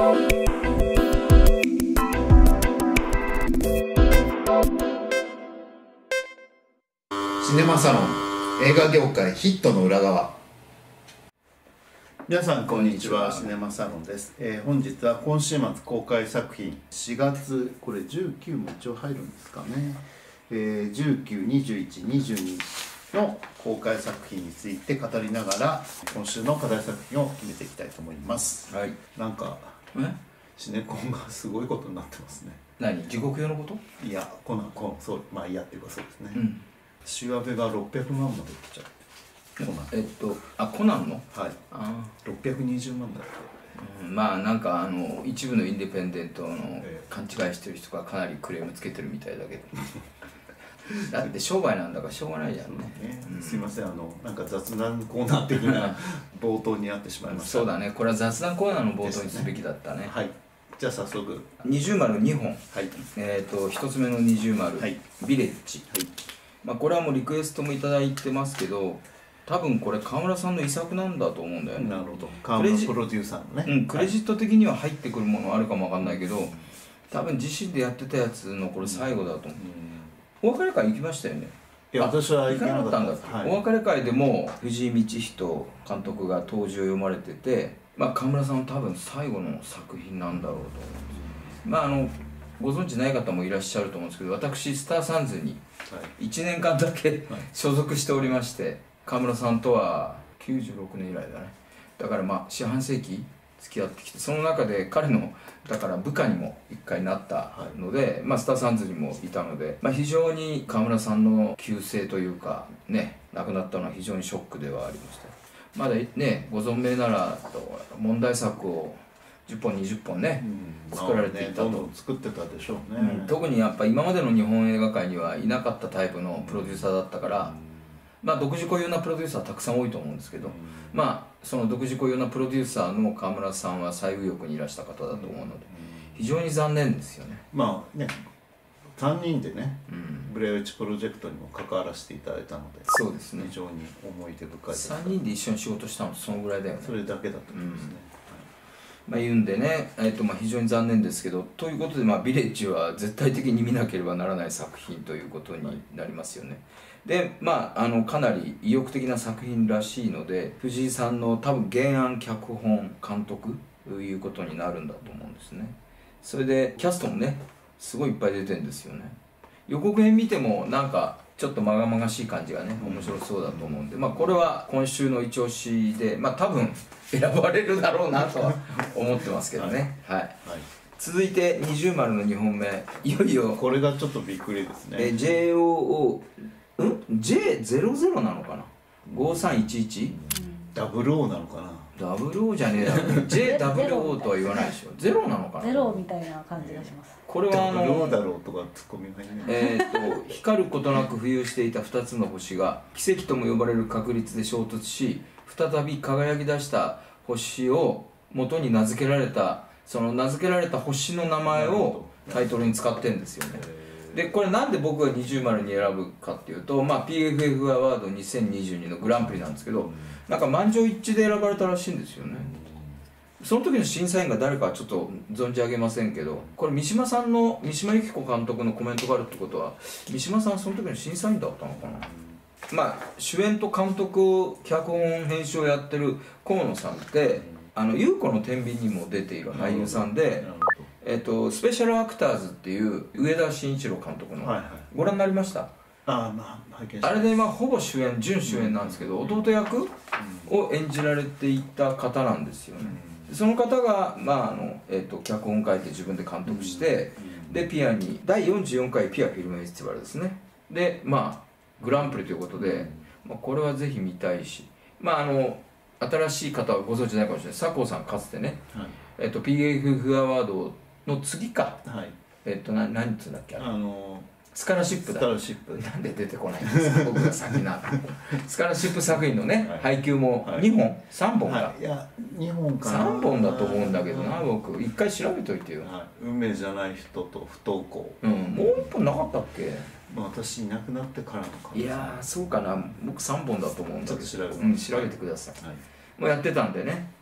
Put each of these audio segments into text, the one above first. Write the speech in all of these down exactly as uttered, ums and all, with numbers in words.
シネマサロン映画業界ヒットの裏側。 皆さんこんにちは、シネマサロンです、えー、本日は今週末公開作品しがつ、これじゅうくも一応入るんですかね、えー、じゅうく、にじゅういち、にじゅうにの公開作品について語りながら今週の課題作品を決めていきたいと思います。はい、なんかシネコンがすごいことになってますね。 何、地獄用のこと？ いや、コナン、コナン、そう、まあいいやっていうかそうですね、うん、シワベがろっぴゃくまんまで売っちゃって、コナン、 えっとあコナンの、 はい、あろっぴゃくにじゅうまんだって、 うん、まあなんかあの一部のインディペンデントの勘違いしてる人がかなりクレームつけてるみたいだけどだって商売なんだからしょうがないじゃんね。 ね、うん、すいません、あのなんか雑談コーナー的な冒頭になってしまいました。 そうだね、これは雑談コーナーの冒頭にすべきだったね。 はい、じゃあ早速二重丸にほん、はい、えっ、ー、と一つ目の二重丸、はい、ビレッジ、はい、まあこれはもうリクエストもいただいてますけど、多分これ川村さんの遺作なんだと思うんだよね。 なるほど、川村プロデューサーのね、 うん、クレジット的には入ってくるものあるかもわかんないけど、多分自身でやってたやつのこれ最後だと思う、うん、お別れ会行きましたよね。 いや、私は行かなかったんだっけ、はい、お別れ会でも藤井道人監督が当時を読まれてて、まあ川村さんは多分最後の作品なんだろうと思うんです。まああのご存知ない方もいらっしゃると思うんですけど、私スターサンズにいちねんかんだけ所属しておりまして、川村さんとはきゅうじゅうろくねん以来だね。だからまあ四半世紀付き合ってきて、その中で彼のだから部下にも一回なったので、はい、まあスターサンズにもいたので、まあ、非常に川村さんの急逝というかね、亡くなったのは非常にショックではありました。まだねご存命なら問題作をじゅっぽんにじゅっぽんね、うん、作られていたと、 ね、どんどん作ってたでしょうね、 うん、特にやっぱ今までの日本映画界にはいなかったタイプのプロデューサーだったから、うん、まあ独自固有なプロデューサーたくさん多いと思うんですけど、うん、まあその独自固有なプロデューサーの川村さんは最右翼にいらした方だと思うので、うん、非常に残念ですよね。 まあね、さんにんでね、うん、ブレアウチプロジェクトにも関わらせていただいたので、 そうですね、 非常に思い出深いです。 さんにんで一緒に仕事したのそのぐらいだよね。 それだけだと思いますね、 うん、まあ言うんでね、えーとまあ、非常に残念ですけど、ということで、まあ、ビレッジは絶対的に見なければならない作品ということになりますよね。でまああのかなり意欲的な作品らしいので、藤井さんの多分原案脚本監督ということになるんだと思うんですね。それでキャストもねすごいいっぱい出てるんですよね。予告編見てもなんかちょっとまがまがしい感じがね面白そうだと思うんで、まあこれは今週の一押しで、まあ多分選ばれるだろうなとは思ってますけどね。はい、はいはい、続いて二重丸のにほんめ、いよいよこれがちょっとびっくりですね。 え ジェイオーオー ん ジェイゼロゼロ なのかな、ごさんいちいちダブルオー なのかな。 ダブルオー じゃねえだろジェイダブルオー とは言わないでしょ。ゼロなのかな。 ゼロみたいな感じがします。 これはあのダブルオーだろうとかツッコミがいない。 えーと光ることなく浮遊していたふたつの星が奇跡とも呼ばれる確率で衝突し、再び輝き出した星を元に名付けられた、その名付けられた星の名前をタイトルに使ってるんですよね。でこれなんで僕が二重丸に選ぶかっていうと、まあ、ピーエフエフ アワードにせんにじゅうにのグランプリなんですけど、なんか満場一致で選ばれたらしいんですよね。その時の審査員が誰かはちょっと存じ上げませんけど、これ三島さんの三島由紀子監督のコメントがあるってことは、三島さんはその時の審査員だったのかな。まあ主演と監督脚本編集をやってる河野さんってあの優子の天秤にも出ている俳優さんで、えっとスペシャルアクターズっていう上田慎一郎監督の、はいはい、ご覧になりました？ あ, まあ拝見しました。 あれでまあほぼ主演準主演なんですけど、うん、弟役を演じられていた方なんですよね。うん、その方が、まああのえー、と脚本書いて自分で監督して、うん、でピアにだいよんじゅうよんかいピアフィルムフェスティバルですね。でまあグランプリということで、うん、まあ、これはぜひ見たいし、まああの新しい方はご存知ないかもしれない。佐藤さんかつてね、はい、えー、と ピーエフエフ アワードの次か、はい、えっ、ー、とな何つうんだっけ、あのスカラシップだ。スカラシップなんで出てこないんですか僕が先なスカラシップ作品のね、はい、配給もにほん、はい、さんぼんか、 はい、いやにほんかな、 さんぼんだと思うんだけどな、僕一回調べといてよ、 はい、運命じゃない人と不登校、 うん、もういっぽんなかったっけ。 まあ私いなくなってからのか。 いやーそうかな、僕さんぼんだと思うんだけど、 ちょっと調べて、 うん、調べてください、はい、もうやってたんでね、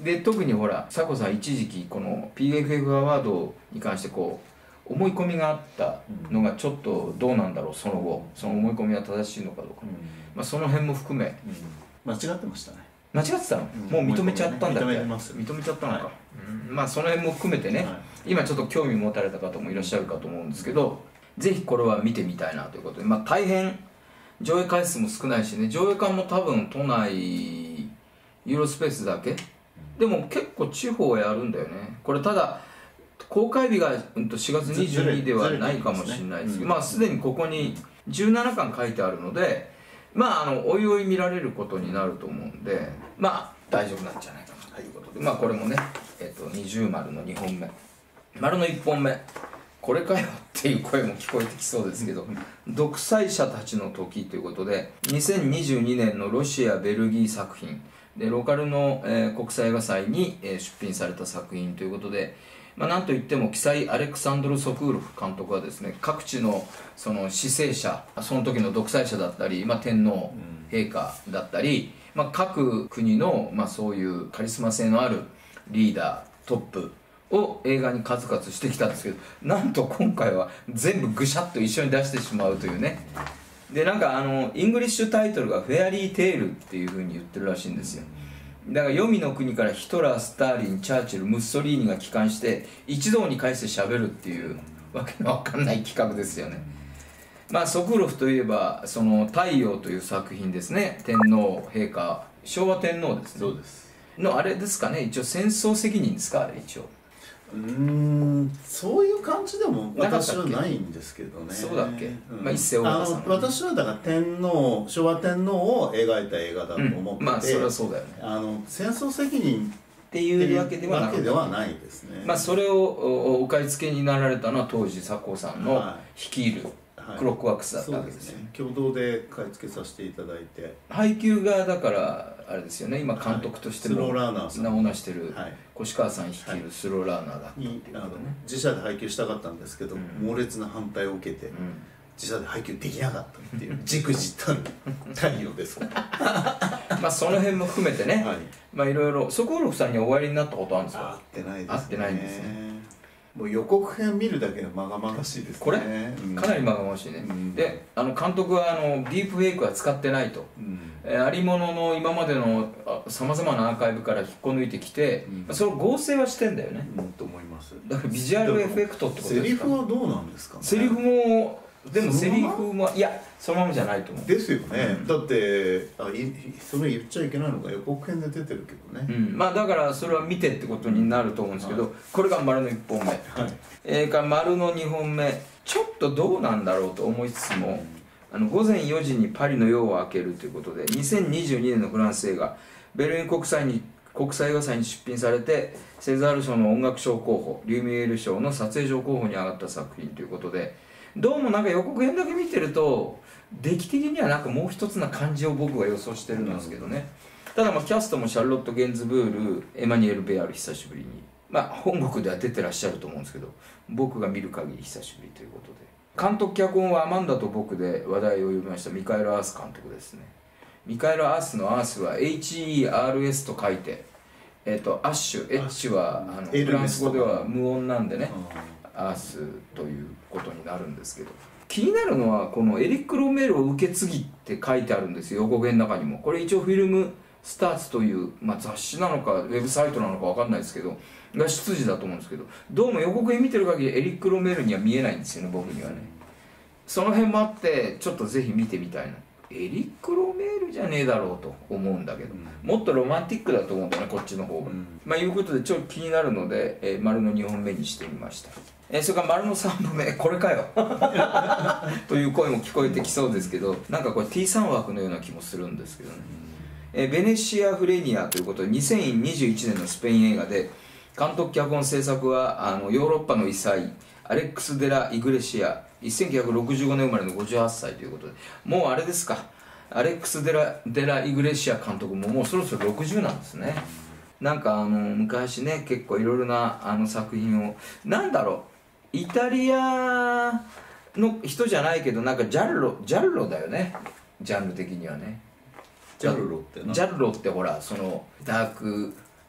で特にほら佐古さん一時期この ピーエフエフ アワードに関してこう思い込みがあったのがちょっとどうなんだろう、その後その思い込みは正しいのかどうか、まあ、その辺も含め、 間違ってましたね。 間違ってたの、もう認めちゃったんだっけ、 認めます、 認めちゃったのか、うん、まあその辺も含めてね、今ちょっと興味持たれた方もいらっしゃるかと思うんですけど、ぜひこれは見てみたいなということで、まあ大変上映回数も少ないしね、上映館も多分都内ユーロスペースだけでも結構地方はやるんだよね。これただ公開日がしがつにじゅうににちではないかもしれないですけど、まあすでにここにじゅうななかん書いてあるので、まああのおいおい見られることになると思うんで、まあ大丈夫なんじゃないかなということで、まあこれもね、えっと二重丸のにほんめ、丸のいっぽんめ、これかよっていう声も聞こえてきそうですけど、独裁者たちの時ということで、にせんにじゅうにねんのロシア・ベルギー作品で、ローカルの、えー、国際映画祭に、えー、出品された作品ということで、まあ、なんといっても記載アレクサンドル・ソクーロフ監督はですね、各地のその施政者、その時の独裁者だったり、まあ、天皇陛下だったり、まあ、各国の、まあ、そういうカリスマ性のあるリーダートップを映画に数々してきたんですけど、なんと今回は全部ぐしゃっと一緒に出してしまうというね。でなんかあのイングリッシュタイトルが「フェアリーテール」っていうふうに言ってるらしいんですよ。だから黄泉の国からヒトラー、スターリン、チャーチル、ムッソリーニが帰還して一堂に会して喋るっていうわけのわかんない企画ですよね。まあソクーロフといえばその「太陽」という作品ですね。天皇陛下、昭和天皇ですね。 そうですのあれですかね、一応戦争責任ですか、あれ一応。 うーん、そういう感じでも私はないんですけどね。 そうだっけ、 うん、 まあ一世尾形さん、ね、 私はだから天皇、昭和天皇を描いた映画だと思ってて、 うん、まあそれはそうだよね。 あの戦争責任っていうわけではなくて、 はないですね。 まあそれをお買い付けになられたのは当時佐藤さんの率いるクロックワークスだったわけですよ、 はいはい、そうですね。共同で買い付けさせていただいて、 配給がだからあれですよね、今監督としても名を成してる越川さん率いるスローラーナーだったっていうことね。 自社で配給したかったんですけど、うん、猛烈な反対を受けて、うん、自社で配給できなかったっていうじくじたる太陽ですまあその辺も含めてね、はい、まあいろいろ。ソコーロフさんにはお会いになったことあるんですか？ 会ってないですね。 会ってないんですね。 もう予告編見るだけでまがまがしいですね。 これ、うん、かなりまがまがしいね、うん、であの監督はあのディープフェイクは使ってないと、うん、えー、ありものの今までのさまざまなアーカイブから引っこ抜いてきて、うん、それを合成はしてんだよね、 うん、と思います。 だからビジュアルエフェクトってことですか？ セリフはどうなんですかね。 セリフもでもセリフもいやそのままじゃないと思うですよね、うん、だってあいそれ言っちゃいけないのか、予告編で出てるけどね、 うん、まあだからそれは見てってことになると思うんですけど、はい、これが丸のいっぽんめ、はい、えー、から丸のにほんめ、ちょっとどうなんだろうと思いつつも、うん、あのごぜんよじにパリの夜を明けるということで、にせんにじゅうにねんのフランス映画ベルリン国際に国際映画祭に出品されて、セザール賞の音楽賞候補、リュミエール賞の撮影賞候補に上がった作品ということで、どうもなんか予告編だけ見てると出来的にはなんかもう一つな感じを僕は予想してるんですけどね。ただまあキャストもシャルロット・ゲンズブール、エマニュエル・ベアル、久しぶりに、まあ本国では出てらっしゃると思うんですけど、僕が見る限り久しぶりということで、監督脚本はアマンダと僕で話題を呼びましたミカエル・アース監督ですね。ミカエル・アースのアースは エイチイーアールエス と書いて、えっとアッシュ、エッチはあのフランス語では無音なんでね、アースということになるんですけど、気になるのはこのエリック・ロメールを受け継ぎって書いてあるんですよ、予告編の中にも。これ一応フィルムスターツという、まあ、雑誌なのかウェブサイトなのか分かんないですけどが出自だと思うんですけど、どうも予告編見てる限りエリック・ロメールには見えないんですよね、僕にはね。その辺もあってちょっとぜひ見てみたいな。エリック・ロメールじゃねえだろうと思うんだけど、うん、もっとロマンティックだと思うんだよね、こっちの方が、うん、まあいうことでちょっと気になるので、えー、丸のにほんめにしてみました。えー、それから丸のさんぼんめ、これかよという声も聞こえてきそうですけど、なんかこれ ティースリー 枠のような気もするんですけどね、うん、えー、ベネシア・フレニアということでにせんにじゅういちねんのスペイン映画で、監督脚本制作はあのヨーロッパの異才アレックス・デラ・イグレシア、せんきゅうひゃくろくじゅうごねん生まれのごじゅうはっさいということで、もうあれですか、アレックス・デラ・デライグレシア監督ももうそろそろろくじゅうなんですね。なんかあの昔ね、結構いろいろなあの作品を、なんだろう、イタリアの人じゃないけど、なんかジャルロジャルロだよね、ジャンル的にはね。 ジャルロってな、 ジャルロってほら、そのダーク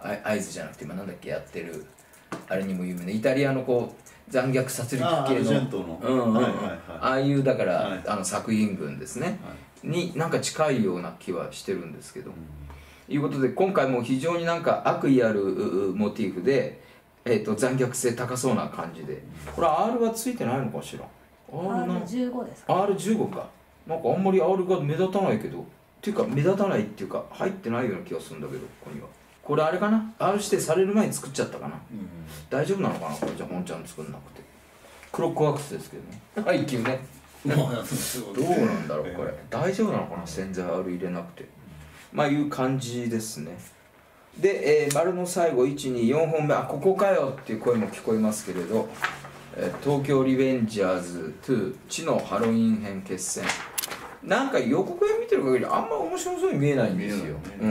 あ合図じゃなくて今なんだっけやってるあれにも有名なイタリアのこう残虐殺戮系のあアルジェントのうんうん、 はいはいはいああいうだから、 はいあの作品群ですね、 はになんか近いような気はしてるんですけど、いうことで今回も非常になんか悪意あるうモチーフで、えー、と残虐性高そうな感じで、これ アール はついてないのかしら。 アールじゅうご ですか。 アールじゅうご か。なんかあんまり アール が目立たないけど、っていうか目立たないっていうか入ってないような気がするんだけど、ここにはこれあれかな、 アール 指定される前に作っちゃったかな、大丈夫なのかなこれじゃ本ちゃん作んなくて。クロックワークスですけどね、配給ねどうなんだろうこれ、大丈夫なのかな洗剤 アール 入れなくて。まあいう感じですね。で、えー、丸の最後いちによんほんめ、あここかよっていう声も聞こえますけれど、えー東京リベンジャーズに地のハロウィン編決戦、なんか予告編見てる限りあんま面白そうに見えないんですよ、うん、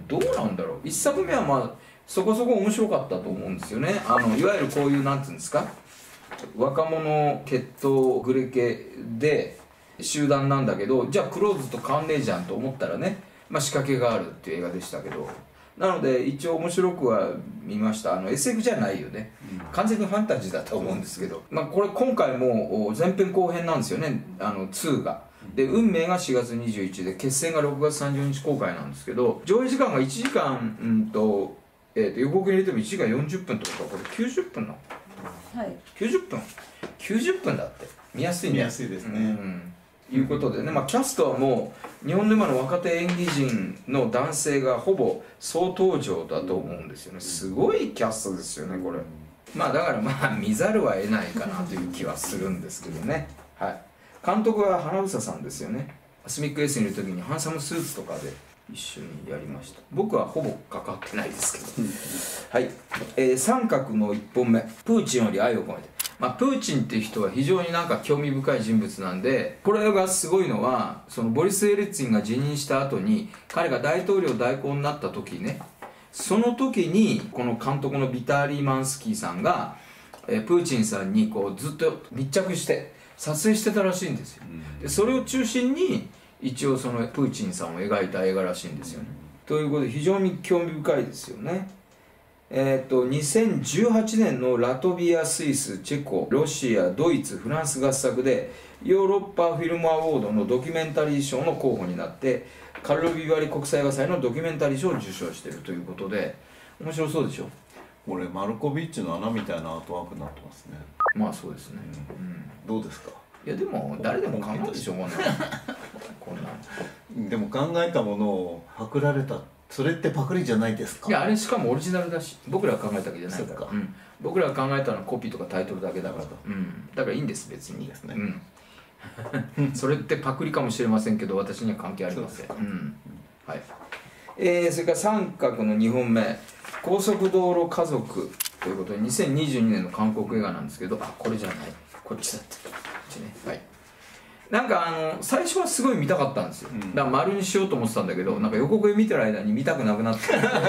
どうなんだろう。いっさくめはまあそこそこ面白かったと思うんですよね。あのいわゆるこういうなんていうんですか、若者血統グレ系で集団なんだけど、じゃあクローズと変わんねえじゃんと思ったらね、まあ、仕掛けがあるっていう映画でしたけど、なので一応面白くは見ました。あの エスエフ じゃないよね、完全にファンタジーだと思うんですけど、まあ、これ今回もお前編後編なんですよね、あのにが。で運命がしがつにじゅういちで決戦がろくがつさんじゅうにち公開なんですけど、上映時間がいちじかん、うんとえー、と予告に入れてもいちじかんよんじゅっぷんとか、これきゅうじゅっぷんなの、 はいきゅうじゅっぷんきゅうじゅっぷんだって見やすいね、 見やすいですね、 うんいうことでね、まあ、キャストはもう日本の今の若手演技人の男性がほぼ総登場だと思うんですよね。すごいキャストですよねこれ。まあだからまあ見ざるを得ないかなという気はするんですけどね。はい、監督は花房さんですよね。アスミックエースにいる時にハンサムスーツとかで一緒にやりました。僕はほぼ関わってないですけどはい、えー、三角のいっぽんめ、プーチンより愛を込めて。まあ、プーチンっていう人は非常になんか興味深い人物なんで、これがすごいのはそのボリス・エリツィンが辞任した後に彼が大統領代行になった時ね、その時にこの監督のビターリー・マンスキーさんが、えー、プーチンさんにこうずっと密着して撮影してたらしいんですよ。でそれを中心に一応そのプーチンさんを描いた映画らしいんですよね。ということで非常に興味深いですよね。えー、とにせんじゅうはちねんのラトビア、スイス、チェコ、ロシア、ドイツ、フランス合作でヨーロッパフィルムアワードのドキュメンタリー賞の候補になってカルロヴィ・ヴァリ国際映画祭のドキュメンタリー賞を受賞しているということで面白そうでしょ。 これマルコビッチの穴みたいなアートワークになってますね。 まあそうですね、うん、 どうですか。 いやでも誰でも考えてしょうがないこんなんでも考えたものをパクられた、それってパクリじゃないですか。 いやあれしかもオリジナルだし、僕らが考えたわけじゃないから。 そっかうん、僕らが考えたのはコピーとかタイトルだけだからなるほうん、だからいいんです別に。 いいですねうんそれってパクリかもしれませんけど私には関係ありません。 そううんはいえー、それから三角のにほんめ、高速道路家族ということでにせんにじゅうにねんの韓国映画なんですけど、あこれじゃない、こっちだった、こっちね。はい、なんかあの最初はすごい見たかったんですよ、 うんだから丸にしようと思ってたんだけど、なんか予告編見てる間に見たくなくなって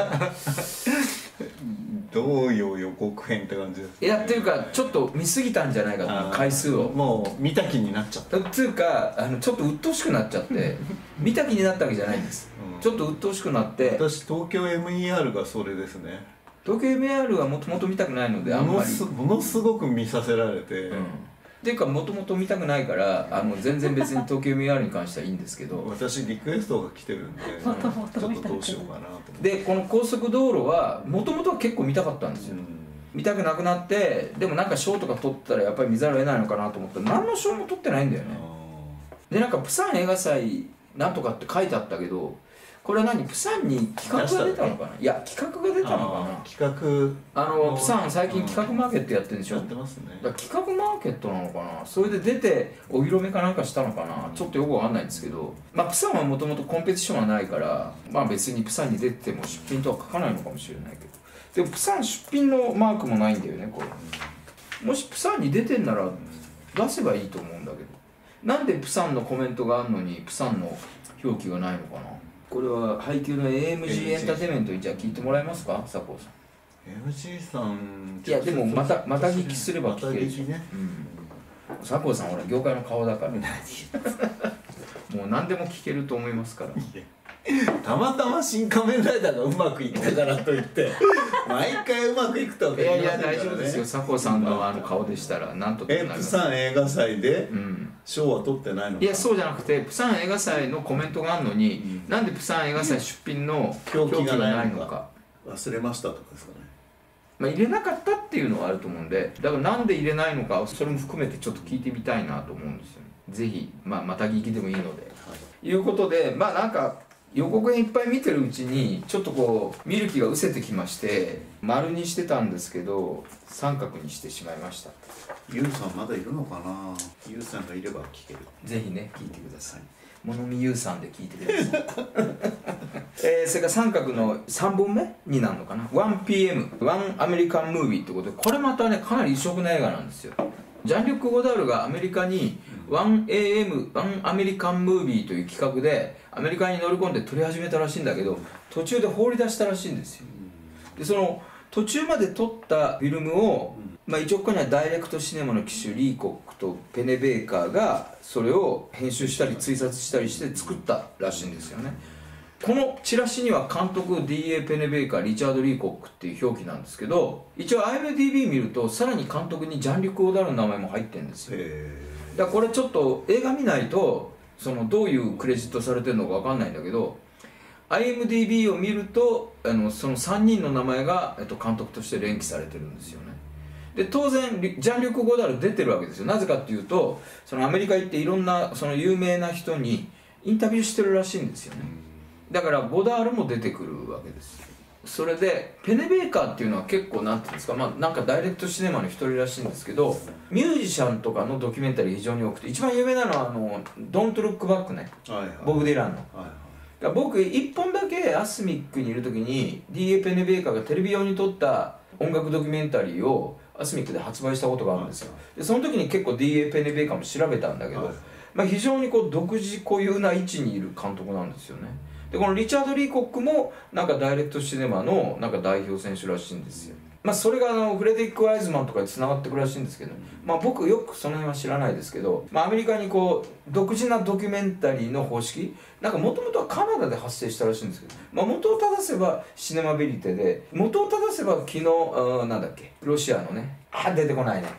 どういう予告編って感じですね。 いやっていうかちょっと見すぎたんじゃないかと、回数をもう見た気になっちゃった。 っていうかあのちょっと鬱陶しくなっちゃって見た気になったわけじゃないんです、 うんちょっと鬱陶しくなって私東京 エムイーアール がそれですね。 東京 エムイーアール はもともと見たくないのであんものまりすものすごく見させられて、 うんっていうかもともと見たくないからあの全然別に東京 エムイーアール に関してはいいんですけど私リクエストが来てるんでちょっ元々 とどうしようかなと思って。 でこの高速道路はもともとは結構見たかったんですよ、 うん見たくなくなってでもなんか賞とか取ったらやっぱり見ざるを得ないのかなと思ったら何の賞も取ってないんだよね。でなんかプサン映画祭なんとかって書いてあったけどこれは何プサンに企画が出たのかな、いや企画が出たのかな。 あー企画あのプサン最近企画マーケットやってるんでしょ、 やってますね。 だから企画マーケットなのかな、それで出てお披露目かなんかしたのかな、ちょっとよくわかんないんですけど、まあ、プサンはもともとコンペティションはないから、まあ、別にプサンに出ても出品とは書かないのかもしれないけど、でもプサン出品のマークもないんだよねこれ。もしプサンに出てんなら出せばいいと思うんだけど、なんでプサンのコメントがあるのにプサンの表記がないのかな。これは配給の エーエムジー エンターテインメントにじゃあ聞いてもらえますか佐藤さん。 エムジー さんいやでもまたまた聞きすれば聞けるまた聞きね、 うん、佐藤さんほら業界の顔だからもう何でも聞けると思いますから。 たまたま新仮面ライダーがうまくいったからといって毎回うまくいくとはいやいや限りませんからね。 大丈夫ですよ。佐古さんのあの顔でしたらなんとでえもなります。 プサン映画祭でうん賞は取ってないのか。 いやそうじゃなくてプサン映画祭のコメントがあるのに、うん、なんでプサン映画祭出品の表記がないのかのか忘れましたとかですかね。 まあ、入れなかったっていうのはあると思うんで、だからなんで入れないのかそれも含めてちょっと聞いてみたいなと思うんですよね。ぜひ、まあ、また聞きでもいいので、はい、いうことでまあなんか予告編いっぱい見てるうちにちょっとこう見る気が失せてきまして丸にしてたんですけど三角にしてしまいました。 ユウさんまだいるのかな。ユウさんがいれば聞ける。 ぜひね聞いてください。物見ゆうさんで聞いてください、えー、それから三角のさんぼんめになるのかな。 ワンピーエム ワンアメリカンムービーってことでこれまたねかなり異色な映画なんですよ。ジャンリュック・ゴダールがアメリカに ワンエーエム ワンアメリカンムービーという企画でアメリカに乗り込んで撮り始めたらしいんだけど途中で放り出したらしいんですよ。でその途中まで撮ったフィルムを、まあ、一応ここにはダイレクトシネマの機種リーコックとペネ・ベーカーがそれを編集したり追撮したりして作ったらしいんですよね。このチラシには監督 ディーエー ペネ・ベーカーリチャード・リーコックっていう表記なんですけど一応 アイエムディービー 見るとさらに監督にジャンリュック・ゴダールの名前も入ってるんですよ。だからこれちょっと映画見ないとそのどういうクレジットされてるのか分かんないんだけど アイエムディービー を見るとあのそのさんにんの名前が、えっと、監督として連記されてるんですよね。で当然ジャンリュック・ゴダール出てるわけですよ。なぜかっていうとそのアメリカ行っていろんなその有名な人にインタビューしてるらしいんですよね。だからゴダールも出てくるわけです。それでペネ・ベーカーっていうのは結構なんていうんですか、まあ、なんかダイレクトシネマの一人らしいんですけどミュージシャンとかのドキュメンタリー非常に多くて一番有名なのはあの「ドント・ルック・バック」ね、はいはい、ボブ・ディランの、はいはい、僕いっぽんだけアスミックにいる時に ディーエー ペネ・ベーカーがテレビ用に撮った音楽ドキュメンタリーをアスミックで発売したことがあるんですよ。でその時に結構 ディーエー ペネ・ベーカーも調べたんだけど、はい、まあ、非常にこう独自固有な位置にいる監督なんですよね。でこのリチャード・リーコックもなんかダイレクトシネマのなんか代表選手らしいんですよ。まあそれがあのフレデリック・ワイズマンとかにつながってくるらしいんですけど、まあ僕よくその辺は知らないですけど、まあアメリカにこう独自なドキュメンタリーの方式なんかもともとはカナダで発生したらしいんですけど、まあ元を正せばシネマベリテで元を正せば昨日あなんだっけロシアのねあ出てこないね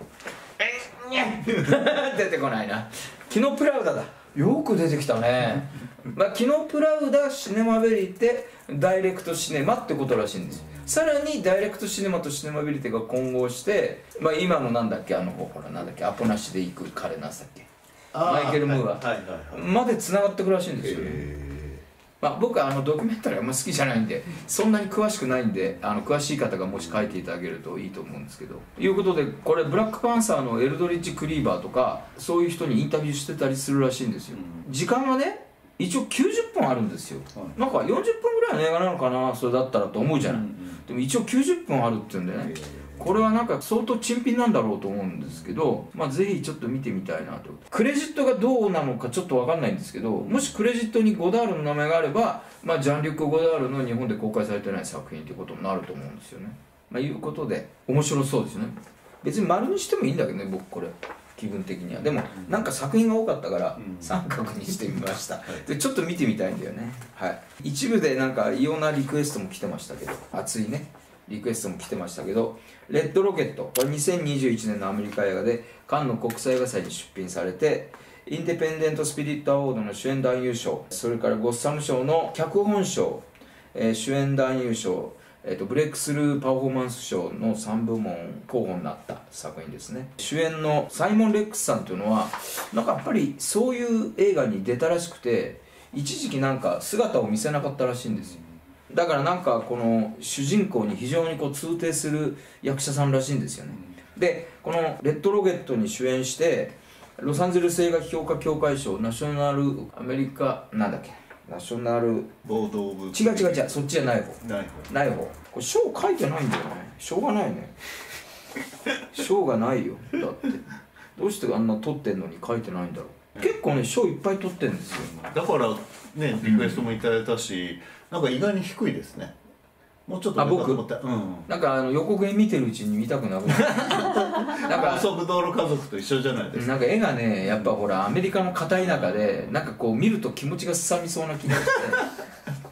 出てこないな昨日プラウダだよく出てきたねまあ昨日プラウダシネマベリテダイレクトシネマってことらしいんですよ。さらにダイレクトシネマとシネマベリテが混合して、まあ、今のなんだっけあのほらなんだっけアポなしで行く彼なんだっけマイケル・ムーア、はいはいはい、までつながってくるらしいんですよね。まあ、僕はあのドキュメンタリーあんま好きじゃないんでそんなに詳しくないんであの詳しい方がもし書いていただけるといいと思うんですけどいうことでこれブラックパンサーのエルドリッジ・クリーバーとかそういう人にインタビューしてたりするらしいんですよ。時間がね一応きゅうじゅっぷんあるんですよ、はい、なんかよんじゅっぷんぐらいの映画なのかなそれだったらと思うじゃない、うんうん、でも一応きゅうじゅっぷんあるっていうんでねこれはなんか相当珍品なんだろうと思うんですけど、まあ、ぜひちょっと見てみたいなと。クレジットがどうなのかちょっと分かんないんですけどもしクレジットにゴダールの名前があれば、まあ、ジャンリュック・ゴダールの日本で公開されてない作品ということになると思うんですよね。まあ、いうことで面白そうですね。別に丸にしてもいいんだけどね僕これ気分的には。でもなんか作品が多かったから三角にしてみましたでちょっと見てみたいんだよね。はい一部でなんか異様なリクエストも来てましたけど熱いねリクエストも来てましたけどレッドロケットこれにせんにじゅういちねんのアメリカ映画でカンヌ国際映画祭に出品されてインディペンデント・スピリット・アワードの主演男優賞それからゴッサム賞の脚本賞、えー、主演男優賞、えー、とブレイクスルーパフォーマンス賞のさんぶもん候補になった作品ですね。主演のサイモン・レックスさんというのはなんかやっぱりそういう映画に出たらしくて一時期なんか姿を見せなかったらしいんですよ。だからなんかこの主人公に非常にこう通底する役者さんらしいんですよね。でこのレッドロケットに主演してロサンゼルス映画評価協会賞ナショナルアメリカなんだっけナショナルボードオブ違う違う違うそっちじゃない方ない方ない方これ賞書いてないんだよね。しょうがないね賞がないよだってどうしてあんな取ってんのに書いてないんだろう。結構ね賞いっぱい取ってるんですよ。 だからねリクエストもいただいたし、うん、なんか意外に低いですね。もうちょっとあ僕、うん、なんかあの予告編見てるうちに見たくなくなるなんか高速道路家族と一緒じゃないですか。 なんか絵がねやっぱほらアメリカの片田舎でなんかこう見ると気持ちがすさみそうな気がして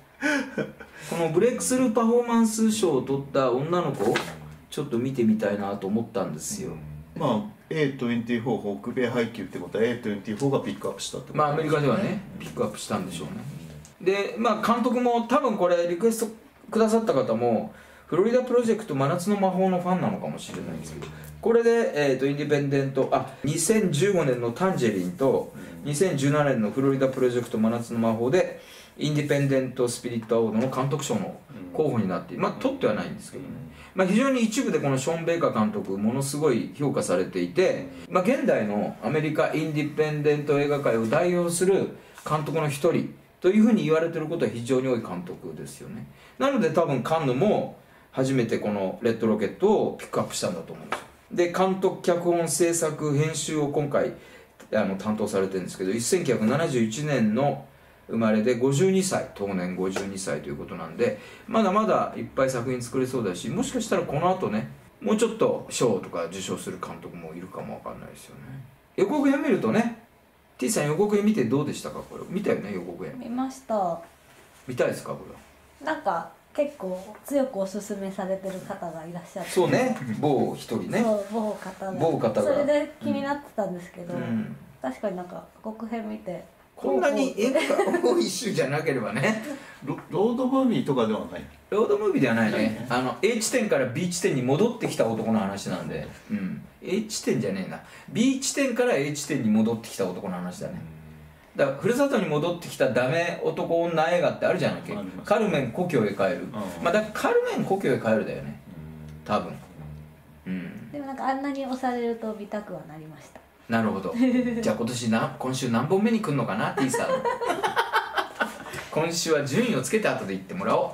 のブレイクスルーパフォーマンス賞を取った女の子をちょっと見てみたいなと思ったんですよ。 まあ エーにじゅうよん 北米配給ってことは エーにじゅうよん がピックアップしたってことまあアメリカではねピックアップしたんでしょうね。でまあ監督も多分これリクエストくださった方もフロリダプロジェクト真夏の魔法のファンなのかもしれないんですけど、これで、えー、とインディペンデントあにせんじゅうごねんのタンジェリンとにせんじゅうななねんのフロリダプロジェクト真夏の魔法でインディペンデントスピリットアワードの監督賞の候補になってまあ取ってはないんですけどね、まあ、非常に一部でこのショーン・ベイカー監督ものすごい評価されていて、まあ、現代のアメリカインディペンデント映画界を代表する監督の一人というふうに言われていることは非常に多い監督ですよね。なので多分カンヌも初めてこのレッドロケットをピックアップしたんだと思うんですよ。で監督脚本制作編集を今回あの担当されてるんですけどせんきゅうひゃくななじゅういちねんの生まれでごじゅうにさい当年ごじゅうにさいということなんでまだまだいっぱい作品作れそうだしもしかしたらこの後ねもうちょっと賞とか受賞する監督もいるかもわかんないですよね。予告編見るとね T さん予告編見てどうでしたか？これ見たよね予告編。 見ました。 見たいですかこれは？ なんか結構強くおすすめされてる方がいらっしゃってそうね某一人ねそう某方が某方がそれで気になってたんですけど、 うん、 確かになんか予告編見てこんなに映画が多い週じゃなければねロロードムービーとかではない。 ロードムービーではないね、 ねあの A 地点から B 地点に戻ってきた男の話なんで、うん、A 地点じゃねえな B 地点から A 地点に戻ってきた男の話だね。だからふるさとに戻ってきたダメ男女映画ってあるじゃないっけ。カルメン故郷へ帰る、まあだからカルメン故郷へ帰るだよね多分、うん、 でもなんかあんなに押されると見たくはなりました。 なるほどじゃあ今年な今週何本目に来るのかな T さん今週は順位をつけて後で言ってもらおう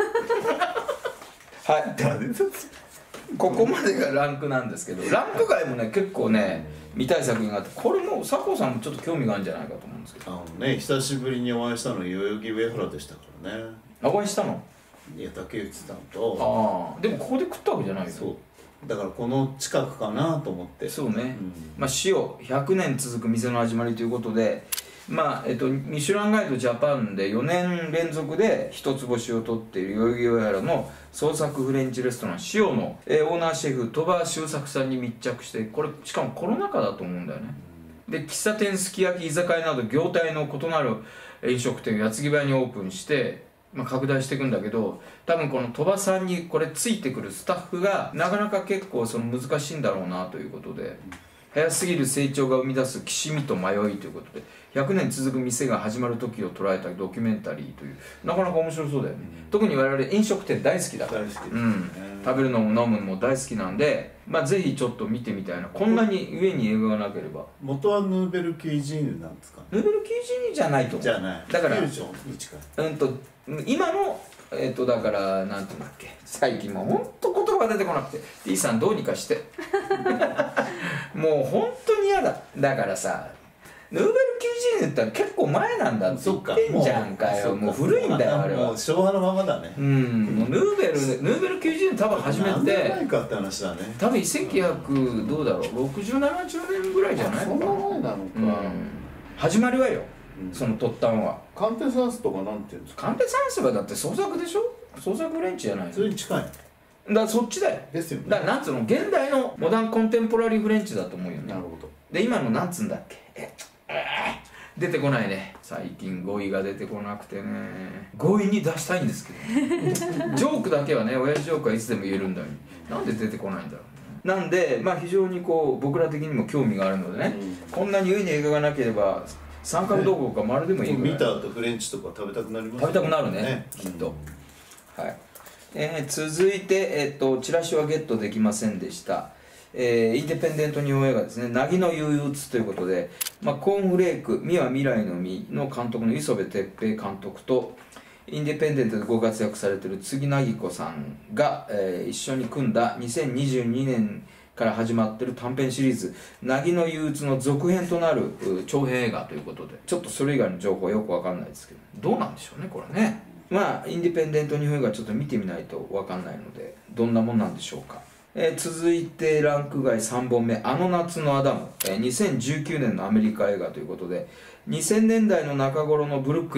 はい誰だここまでがランクなんですけどランク外もね結構ね見たい作品があってこれも佐藤さんもちょっと興味があるんじゃないかと思うんですけど。 あのね久しぶりにお会いしたの代々木上原でしたからね。 あお会いしたの？ いや竹内さんとああでもここで食ったわけじゃないよ。 そうだからこの近くかなと思ってそうね、 うん、 まあ塩ひゃくねん続く店の始まりということでまあえっとミシュランガイドジャパンでよねん連続で一つ星を取っている代々木上原の創作フレンチレストラン塩の、えー、オーナーシェフ鳥羽周作さんに密着してこれしかもコロナ禍だと思うんだよね。で喫茶店すき焼き居酒屋など業態の異なる飲食店を矢継ぎ早にオープンしてまあ、拡大していくんだけど多分この鳥羽さんにこれついてくるスタッフがなかなか結構その難しいんだろうなということで早すぎる成長が生み出すきしみと迷いということでひゃくねん続く店が始まる時を捉えたドキュメンタリーというなかなか面白そうだよね、うん、特に我々飲食店大好きだから大好きですね、 うん、食べるのも飲むのも大好きなんで、まあ、ぜひちょっと見てみたいなこんなに上に映画がなければ元はヌーベル・キュイジーヌなんですかね。 ヌーベル・キュイジーヌじゃないと思う。 じゃないだからフュージョンに近いうんと今のえっとだからなんていうんだっけ最近もうほんと言葉が出てこなくて T さんどうにかしてもう本当に嫌だ。だからさヌーベルきゅうじゅうねんって結構前なんだって言ってんじゃんかよ。もう古いんだよあれは。 もう昭和のままだね。 うんもうヌーベルヌーベルきゅうじゅうねん多分初めて何年前かって話だね。 多分せんきゅうひゃくどうだろうろくじゅうななじゅうねんぐらいじゃないそんな前なのか、 うん、始まりはよ、うん、その突端はカンテサンスとかなんていうんですか。 カンテサンスはだって創作でしょ。創作フレンチじゃないの。 それに近いだからそっちだよ。 ですよね。 だからなんつうの現代のモダンコンテンポラリーフレンチだと思うよね。 なるほど。 で今のなんつうんだっけえ出てこないね最近語彙が出てこなくてね語彙に出したいんですけどジョークだけはね親父ジョークはいつでも言えるんだよなんで出てこないんだろうね。なんでまあ非常にこう僕ら的にも興味があるのでね、うん、こんなに上に映画がなければ三角どころか丸でもいいぐらい、 ね、見た後フレンチとか食べたくなりますね。 食べたくなるね、ねきっと、うん、はい、えー、続いて、えー、とチラシはゲットできませんでした。えー、インディペンデント日本映画ですね「凪の憂鬱」ということで、まあ、コーンフレーク「美は未来の実」の監督の磯部哲平監督とインディペンデントでご活躍されている杉凪子さんが、えー、一緒に組んだにせんにじゅうにねんから始まっている短編シリーズ「凪の憂鬱」の続編となる長編映画ということでちょっとそれ以外の情報はよく分かんないですけどどうなんでしょうねこれね。まあインディペンデント日本映画ちょっと見てみないと分かんないのでどんなもんなんでしょうか。えー、続いてランク外さんぼんめ「あの夏のアダム」えー、にせんじゅうきゅうねんのアメリカ映画ということでにせんねんだいの中頃のブルックリン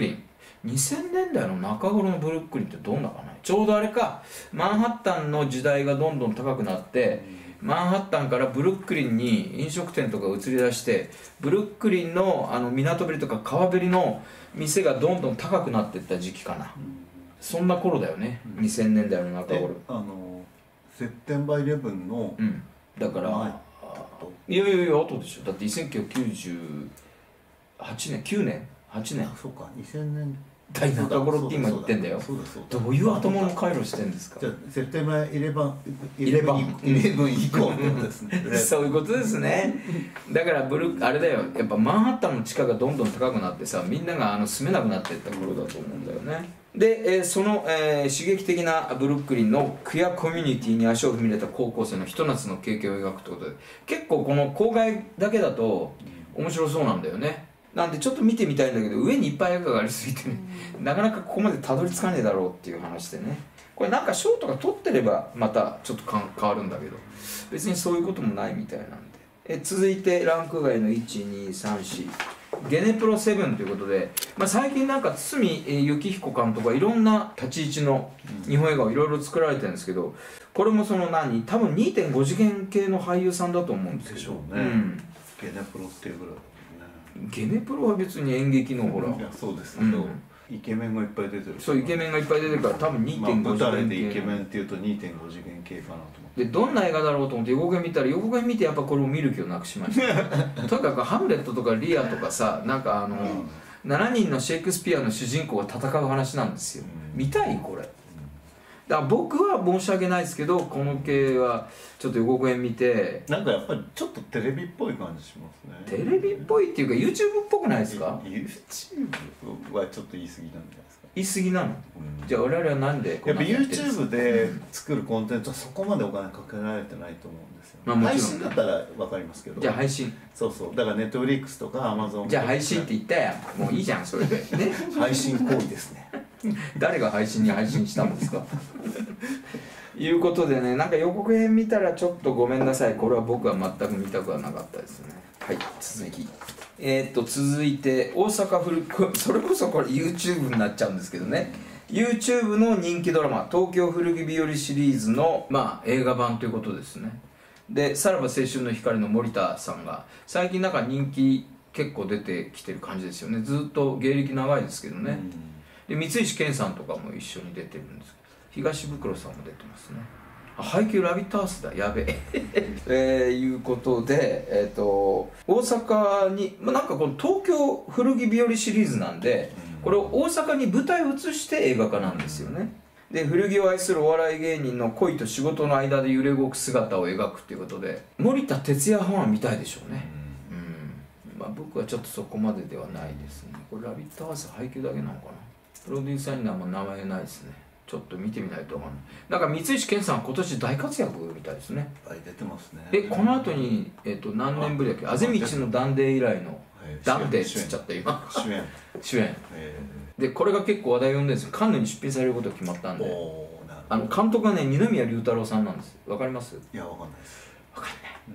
にせんねんだいの中頃のブルックリンってどんなかな。ちょうどあれか、マンハッタンの時代がどんどん高くなって、マンハッタンからブルックリンに飲食店とか移り出して、ブルックリンのあの港べりとか川べりの店がどんどん高くなっていった時期かな、うん、そんな頃だよね、うん、にせんねんだいの中頃。 あのセプテンバーイレブンの、 うん、だからいやいやいや後でしょ。だってせんきゅうひゃくきゅうじゅうはちねんきゅうねんはちねん、 そうかにせんねんだい中頃って今言ってんだよ。どういう頭の回路してんですか。 じゃあセプテンバーイレブンイレブンイレブン以降ってことですね。 そういうことですね。だからブルあれだよ、やっぱマンハッタンの地価がどんどん高くなってさ、みんながあの住めなくなっていった頃だと思うんだよね。で、えー、その、えー、刺激的なブルックリンのクアコミュニティに足を踏み入れた高校生のひと夏の経験を描くということで、結構この郊外だけだと面白そうなんだよね。なんでちょっと見てみたいんだけど、上にいっぱい映画がありすぎてね、なかなかここまでたどり着かねえだろうっていう話でね。これなんか賞とか取ってればまたちょっとかん変わるんだけど、別にそういうこともないみたいなんで。え続いてランク外のいちにさんよんゲネプロセブンということで、まあ、最近なんか堤幸彦監督がいろんな立ち位置の日本映画をいろいろ作られてるんですけど、これもその何多分 にてんご 次元系の俳優さんだと思うんですけど。 でしょうね、うん、ゲネプロっていうぐらい。 ゲネプロは別に演劇のほら、 いやそうですけど、うん、イケメンがいっぱい出てる。 そうイケメンがいっぱい出てるから多分 にてんご 次元系、まあ、 舞台でイケメンっていうと にてんご 次元系かなと思ってでどんな映画だろうと思って予告編見たら、予告編見てやっぱこれを見る気をなくしましたとにかくハムレットとかリアとかさ、なんかあの、うん、しちにんのシェイクスピアの主人公が戦う話なんですよ、うん、見たいこれ。だから僕は申し訳ないですけど、この系はちょっと予告編見てなんかやっぱりちょっとテレビっぽい感じしますね。 テレビっぽいっていうか YouTube っぽくないですか。 YouTube はちょっと言い過ぎなんじゃないですか。 言い過ぎなの、うん、じゃあ我々はなんでやっぱ YouTube で作るコンテンツはそこまでお金かけられてないと思うんですよ、ね、まあ、もちろん配信だったら分かりますけど。 じゃあ配信そうそうだから Netflix とか Amazon じゃあ配信って言ったやん、もういいじゃんそれでね配信行為ですね誰が配信に配信したんですかいうことでね、なんか予告編見たらちょっとごめんなさい、これは僕は全く見たくはなかったですね。はい、続きえー、っと続いて大阪古それこそこれ YouTube になっちゃうんですけどね、 YouTube の人気ドラマ「東京古着日和」シリーズの、まあ、映画版ということですね。でさらば青春の光の森田さんが最近なんか人気結構出てきてる感じですよね。ずっと芸歴長いですけどね、で三石健さんとかも一緒に出てるんですけど、東袋さんも出てますね。あ、配給ラビットハウスだ、やべええー、いうことで、えー、と大阪に、まあ、なんかこの東京古着日和シリーズなんで、これを大阪に舞台を移して映画化なんですよね。で古着を愛するお笑い芸人の恋と仕事の間で揺れ動く姿を描くっていうことで、森田哲也ファンは見たいでしょうね。うん、まあ、僕はちょっとそこまでではないですね。これラビットハウス配給だけなのかな。プロデューサーにはもう名前ないですね。ちょっと見てみないと分かんない。なんか三石健さん今年大活躍みたいですね。いっぱい出てますね。 えこの後に、えー、と何年ぶりだっけ、あぜ道のダンデー以来の、ダンデーっつっちゃった今主演主演、えー、でこれが結構話題を呼んでるんですよ。カンヌに出品されることが決まったんで、あの監督がね二宮龍太郎さんなんです。わかります？ いやわかんないです。 わかんない、うん、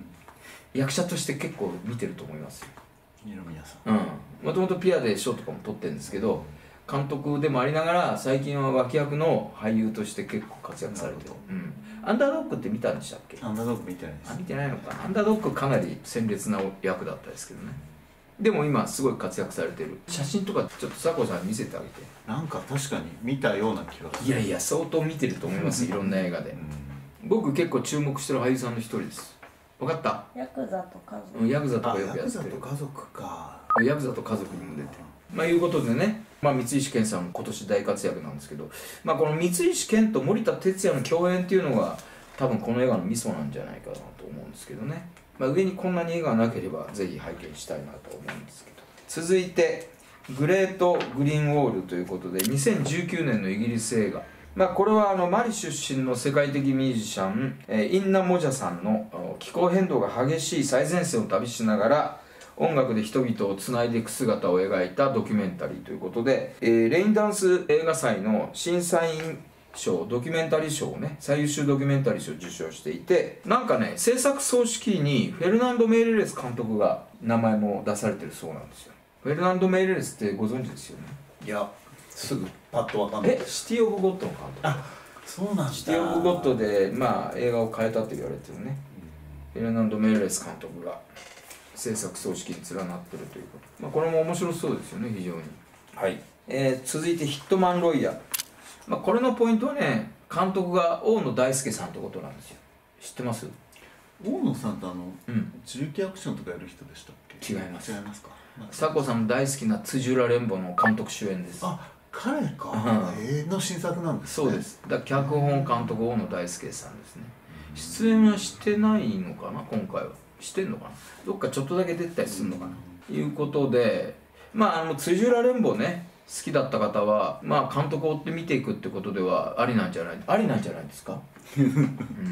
役者として結構見てると思いますよ、 二宮さん。 うん、もともとピアで賞とかも取ってるんですけど、監督でもありながら最近は脇役の俳優として結構活躍されてる、うん、アンダードッグって見たんでしたっけ？ アンダードッグ見てないです。 あ、見てないのかな。アンダードッグかなり鮮烈な役だったですけどね。でも今すごい活躍されてる。写真とかちょっと佐藤さんに見せてあげて。 なんか確かに見たような気がする。 いやいや相当見てると思いますいろんな映画で、うん、僕結構注目してる俳優さんの一人です。分かった？ ヤクザと家族、 うん、ヤクザとかよくやってる。 ヤクザと家族か。 ヤクザと家族にも出てる。まあいうことでね、まあ、三石健さん今年大活躍なんですけど、まあ、この三石健と森田哲也の共演っていうのが多分この映画のミソなんじゃないかなと思うんですけどね、まあ、上にこんなに映画がなければぜひ拝見したいなと思うんですけど、続いてグレート・グリーンウォールということでにせんじゅうきゅうねんのイギリス映画、まあ、これはあのマリ出身の世界的ミュージシャン、えー、インナ・モジャさんの気候変動が激しい最前線を旅しながら音楽で人々をつないでいく姿を描いたドキュメンタリーということで、えー、レインダンス映画祭の審査員賞ドキュメンタリー賞をね、最優秀ドキュメンタリー賞を受賞していて、なんかね制作総指揮にフェルナンド・メイレレス監督が名前も出されてるそうなんですよ。フェルナンド・メイレレスってご存知ですよね。 いやすぐパッとわかんない。 えシティ・オブ・ゴッドの監督。 あ、そうなんだ。 シティ・オブ・ゴッドで、まあ、映画を変えたと言われてるね、フェルナンド・メイレス監督が制作総指揮に連なってるということ、まあ、これも面白そうですよね非常に。はい、えー、続いてヒットマン・ロイヤー、まあ、これのポイントはね、監督が大野大輔さんってことなんですよ。知ってます？ 大野さんってあの、 うん、 重機アクションとかやる人でしたっけ？ 違います。 違いますか。 佐古さんも大好きな辻浦連邦の監督主演です。 あ、彼か、 うん、 えー、の新作なんですね。 そうです。だから脚本監督大野大輔さんですね。出演はしてないのかな今回は。してんのかな、どっかちょっとだけ出たりするのかな、ということで、まああの辻浦連邦ね好きだった方は、まあ、監督を追って見ていくってことではありなんじゃないありなんじゃないですか、うん、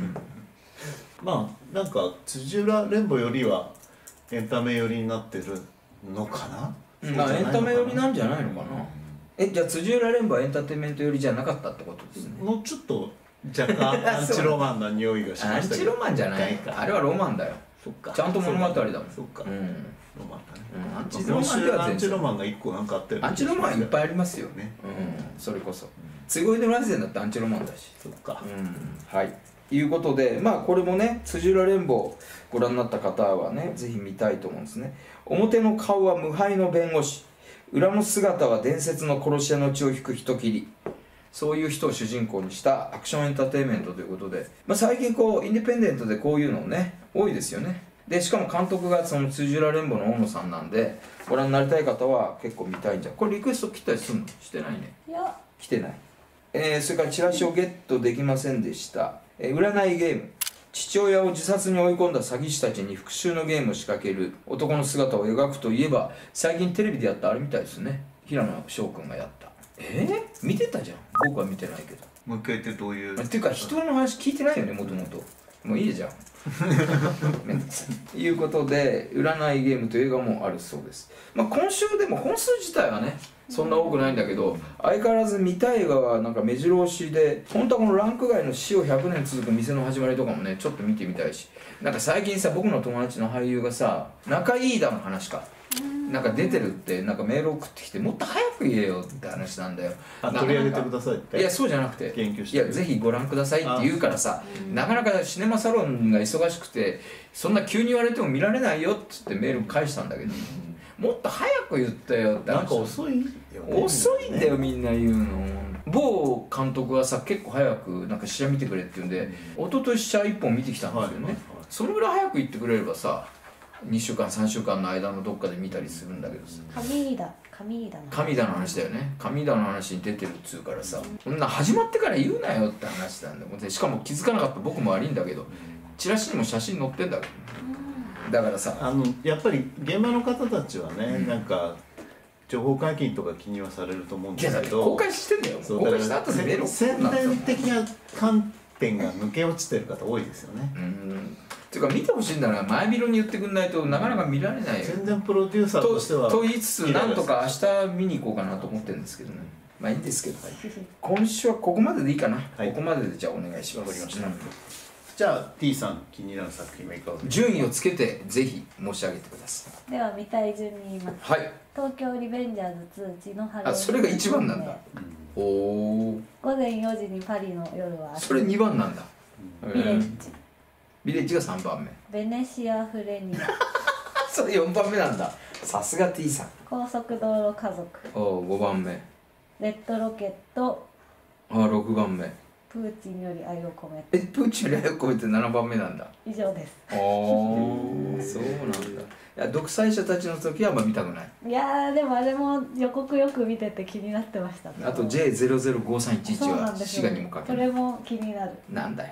まあなんか辻浦連邦よりはエンタメ寄りになってるのかな。 まあエンタメ寄りなんじゃないのかな。えじゃあ辻浦連邦はエンターテインメント寄りじゃなかったってことですね。 もうちょっと若干アンチロマンな匂いがしましたけど。 アンチロマンじゃないか、あれはロマンだよ。 そっか、 ちゃんと物語だもん。 そっか、 うん、 ロマンだね、 うん、アンチ今ロマンでは週アン全然チロマンがいっこなんかあってる。 アンチロマンはいっぱいありますよね、 うん、それこそつごいでラジゼンだってアンチロマンだし。 そっか、 うん、はいいうことで、まあこれもね辻浦連邦ご覧になった方はねぜひ見たいと思うんですね。表の顔は無敗の弁護士、裏の姿は伝説の殺し屋の血を引く人斬り、そういう人を主人公にしたアクションエンターテインメントということで、まあ、最近こうインディペンデントでこういうのね多いですよね。でしかも監督がその辻浦連邦の大野さんなんで、ご覧になりたい方は結構見たいんじゃん。これリクエスト来たりするの？してないね。 いや来てない。えー、それからチラシをゲットできませんでした、えー、占いゲーム、父親を自殺に追い込んだ詐欺師たちに復讐のゲームを仕掛ける男の姿を描くといえば、最近テレビでやったあれみたいですね。平野翔君がやった。えー、見てたじゃん。僕は見てないけど。 もう一回言ってどういう。 っていうか人の話聞いてないよねもともと。もういいじゃんめんどくさいということで、占いゲームという映画もあるそうです。まあ、今週でも本数自体はねそんな多くないんだけど、相変わらず見たい映画はなんか目白押しで、本当はこのランク外の死をひゃくねん続く店の始まりとかもねちょっと見てみたいし、なんか最近さ僕の友達の俳優がさ中井飯田の話かなんか出てるってなんかメール送ってきて、もっと早く言えよって話なんだよ。 あ、取り上げてくださいって。 いやそうじゃなくて、 研究していやぜひご覧くださいって言うからさ、なかなかシネマサロンが忙しくてそんな急に言われても見られないよっつってメール返したんだけど、もっと早く言ったよって話。 なんか遅いよね。 遅いんだよみんな言うの。某監督はさ結構早くなんか試写見てくれって言うんで、一昨年試写いっぽん見てきたんですよね、はいはいはい、それぐらい早く言ってくれればさにしゅうかんさんしゅうかんの間のどっかで見たりするんだけどさ。 神田神田の神田の話だよね。神田の話に出てるっつうからさ、そんな始まってから言うなよって話なんだよ。でしかも気づかなかった僕も悪いんだけど、チラシにも写真載ってんだけど、だからさあのやっぱり現場の方たちはね、うん、なんか情報解禁とか気にはされると思うんですけど、 公開してんだよ。公開した後でメール宣伝的な観点が抜け落ちてる方多いですよね。 うんっていうか見てほしいんだなら前広に言ってくんないとなかなか見られないよ。 宣伝プロデューサーとしてはと言いつつなんとか明日見に行こうかなと思ってるんですけどね。まあいいんですけど、はい、今週はここまででいいかな、はい、ここまででじゃあお願いします。わかりました、うん、 じゃあ T さん気になる作品はいかがですか。 順位をつけてぜひ申し上げてください。 では見たい順に言います。はい。東京リベンジャーズツー血の春。 あ、それが一番なんだ、うん、おお。 午前よじにパリの夜はそれ二番なんだ、 うん、ビレッジ、 ビレッジがさんばんめ、 ベネシア・フレニアそれよんばんめなんだ。さすが T さん。 高速道路家族、 おごばんめ、 レッドロケット、 あろくばんめ、 プーチンより愛を込めて。 え、プーチンより愛を込めてななばんめなんだ。 以上です。 おおそうなんだ。いや独裁者たちの時はあんま見たくない。 いやーでもあれも予告よく見てて気になってました。 あと ジェイゼロゼロごさんいちいち は滋賀にもかける。 それも気になる。 なんだよ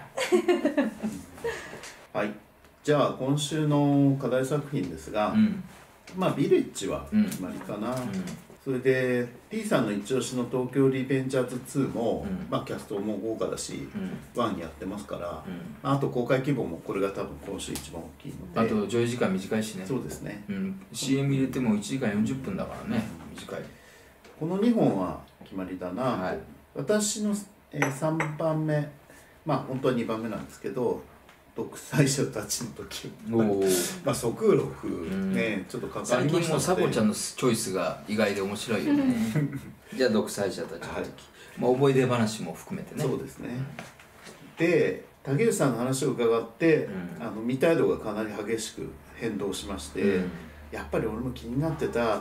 はい、じゃあ今週の課題作品ですが、うん、まあビレッジは決まりかな、うんうん、それで T さんの一押しの東京リベンジャーズツーも、うん、まあキャストも豪華だし、うん、ワンやってますから、うん、あと公開規模もこれが多分今週一番大きいので、 あと上映時間短いしね。 そうですね、うん、 シーエム 入れてもいちじかんよんじゅっぷんだからね、短い。 このにほんは決まりだな、はい、私の、えー、さんばんめ、まあ本当はにばんめなんですけど、 独裁者たちの時おおまあ即録ね、ちょっと関わ最りましたので近もサボちゃんのチョイスが意外で面白いよねじゃあ独裁者たちの時、 はい、 まあ、思い出話も含めてね。 そうですね、で竹内さんの話を伺って、うん、あの見たい度がかなり激しく変動しまして、うん、やっぱり俺も気になってた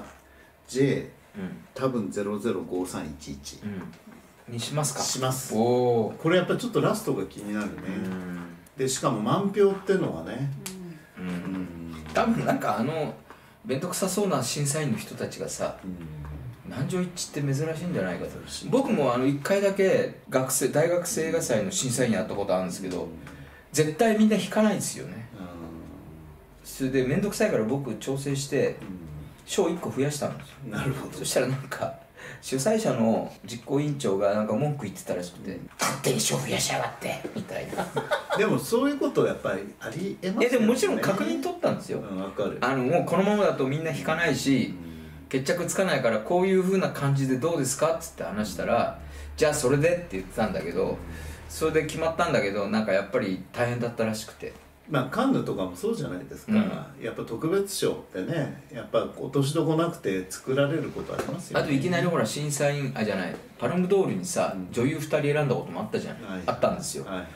J、うん、多分ゼロゼロごさんいちいち、 うん、にしますか。 します。 おこれやっぱりちょっとラストが気になるね、うん、でしかも満票っていうのはね、 うんうん、多分なんかあの面倒くさそうな審査員の人たちがさ、うん、満場一致って珍しいんじゃないかと。僕もあのいっかいだけ学生大学生映画祭の審査員やったことあるんですけど、うん、絶対みんな引かないんですよね、うん、それで面倒くさいから僕調整して賞いっこ増やしたんですよ。 なるほど。 そしたらなんか主催者の実行委員長がなんか文句言ってたらしくて、勝手に賞増やしやがってみたいなでもそういうことやっぱりありえますよね。 えでももちろん確認取ったんですよ、 うん、分かる。 あのもうこのままだとみんな引かないし、うん、決着つかないからこういう風な感じでどうですかっつって話したら、じゃあそれでって言ってたんだけど、それで決まったんだけど、なんかやっぱり大変だったらしくて、 まあカンヌとかもそうじゃないですか、うん、やっぱ特別賞ってね、やっぱ落としどこなくて作られることありますよね。 あといきなりほら審査員あじゃないパルムドールにさ、うん、女優ふたり選んだこともあったじゃん、はい、あったんですよ、はいはい、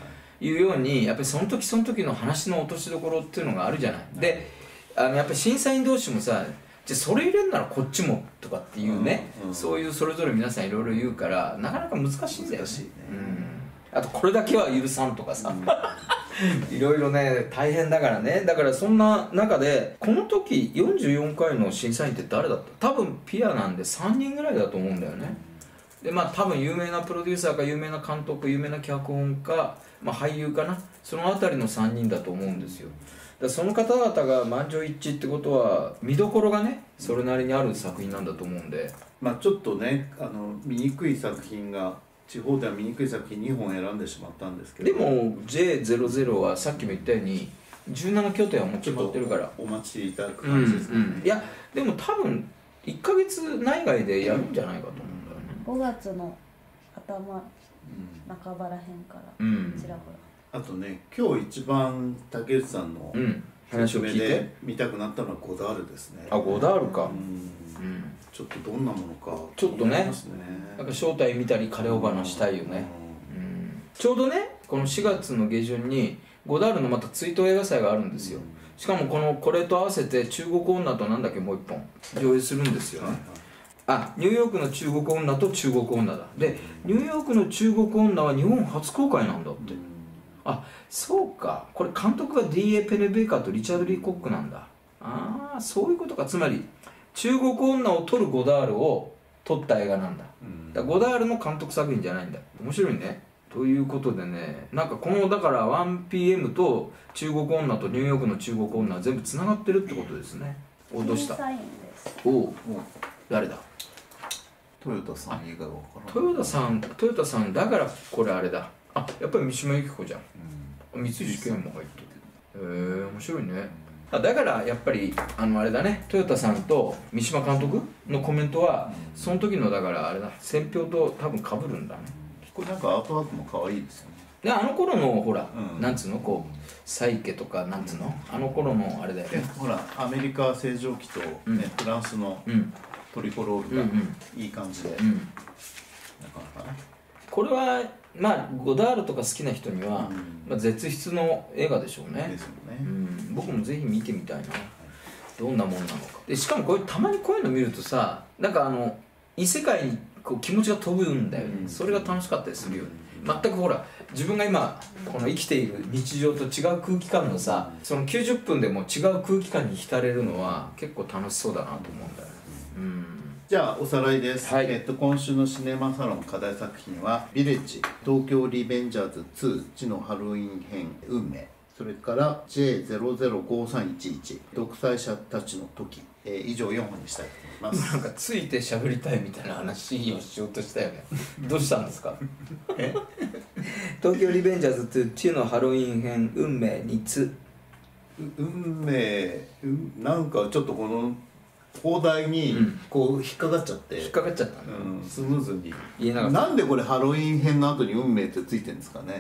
いうようにやっぱりその時その時の話の落としどころっていうのがあるじゃない、はい、であのやっぱり審査員同士もさ、じゃあそれ入れるならこっちもとかっていうね、うんうん、そういうそれぞれ皆さんいろいろ言うからなかなか難しいんだよね。難しいね、うん、あとこれだけは許さんとかさ、うんいろいろね大変だからね。だからそんな中でこの時よんじゅうよんかいの審査員って誰だった？多分ピアなんでさんにんぐらいだと思うんだよね。でまあ多分有名なプロデューサーか有名な監督有名な脚本家、まあ、俳優かな、その辺りのさんにんだと思うんですよ。だその方々が満場一致ってことは見どころがねそれなりにある作品なんだと思うんで、 まあちょっとねあの見にくい作品が地方では見にくい作品にほん選んでしまったんですけど、 でも ジェイゼロゼロ はさっきも言ったようにじゅうななきょてんはもう決まってるからお待ちいただく感じですね、うんうん、 いやでも多分いっかげつ内外でやるんじゃないかと思うんだよね。 ごがつの頭半ばらへんからちらほら、うん、あとね今日一番竹内さんの話を聞いて見たくなったのはゴダールですね。 あゴダールか、うんうんちょっとどんなものかちょっとね、なんか正体見たりカレオバナしたいよね、うんうん、ちょうどねこのしがつの下旬にゴダールのまた追悼映画祭があるんですよ、うん、しかもこのこれと合わせて中国女となんだっけもう一本上映するんですよね、はいはい、あニューヨークの中国女と中国女だ。でニューヨークの中国女は日本初公開なんだって、うん、あそうかこれ監督が ディーエー ペネベーカーとリチャード・リー・コックなんだ。ああそういうことか。つまり中国女を撮るゴダールを撮った映画なんだ、うん、だゴダールの監督作品じゃないんだ。面白いね。ということでね、なんかこのだから ワンピーエム と中国女とニューヨークの中国女は全部つながってるってことですね。おどうした？おお誰だ？ トヨタさん以外わからない。 トヨタさんトヨタさんだからこれあれだ。あやっぱり三島由紀子じゃん、うん、三菱健も入ってる。へえ面白いね。だからやっぱりあのあれだね、トヨタさんと三島監督のコメントはその時のだからあれだ選評と多分被るんだね。 これなんかアートワークも可愛いですよね。 であの頃のほら、うん、なんつうのこうサイケとかなんつうのあの頃のあれだよね。 ほらアメリカ星条旗と、ねうん、フランスのトリコロールがいい感じで、うんうん、なかなかねこれはまあゴダールとか好きな人には、うんまあ、絶筆の映画でしょうね。 ですよね、 うん、僕もぜひ見てみたいな、どんなもんなのか。でしかもこれたまにこういうの見るとさ、なんかあの異世界にこう気持ちが飛ぶんだよね、うん、それが楽しかったりするよね、うん、全くほら自分が今この生きている日常と違う空気感のさ、そのきゅうじゅっぷんでも違う空気感に浸れるのは結構楽しそうだなと思うんだよね、うんじゃあおさらいです、 はいえっと、今週のシネマサロン課題作品は「ヴィレッジ」「東京リベンジャーズツー地のハロウィン編運命」それから ジェイゼロゼロごさんいちいち 独裁者たちの時、えー、以上よんほんにしたいと思います。 なんかついて喋りたいみたいな話をしようとしたよねどうしたんですかえ東京リベンジャーズツー地のハロウィン編運命につ運命なんかちょっとこの放題にこう引っかかっちゃって、 引っかかっちゃったね、 うん、スムーズに言えなかった。 なんでこれハロウィン編の後に運命ってついてるんですかね。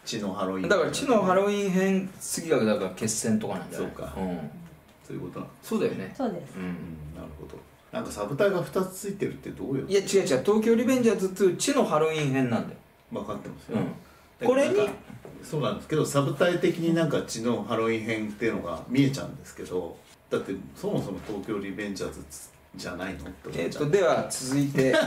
血のハロウィンだから血のハロウィン編次がだから決戦とかなんじゃない？ そうか、 うん、 そういうことなんです。 そうだよね。 そうです、 うん、 なるほど。なんかサブタイがふたつついてるってどういう？ いや違う違う、東京リベンジャーズツー血のハロウィン編なんだよ。 分かってますよ、 うん、これにそうなんですけど、サブタイ的になんか血のハロウィン編っていうのが見えちゃうんですけど、だってそもそも東京リベンジャーズじゃないのって思っちゃう。 えっとでは続いて、はい、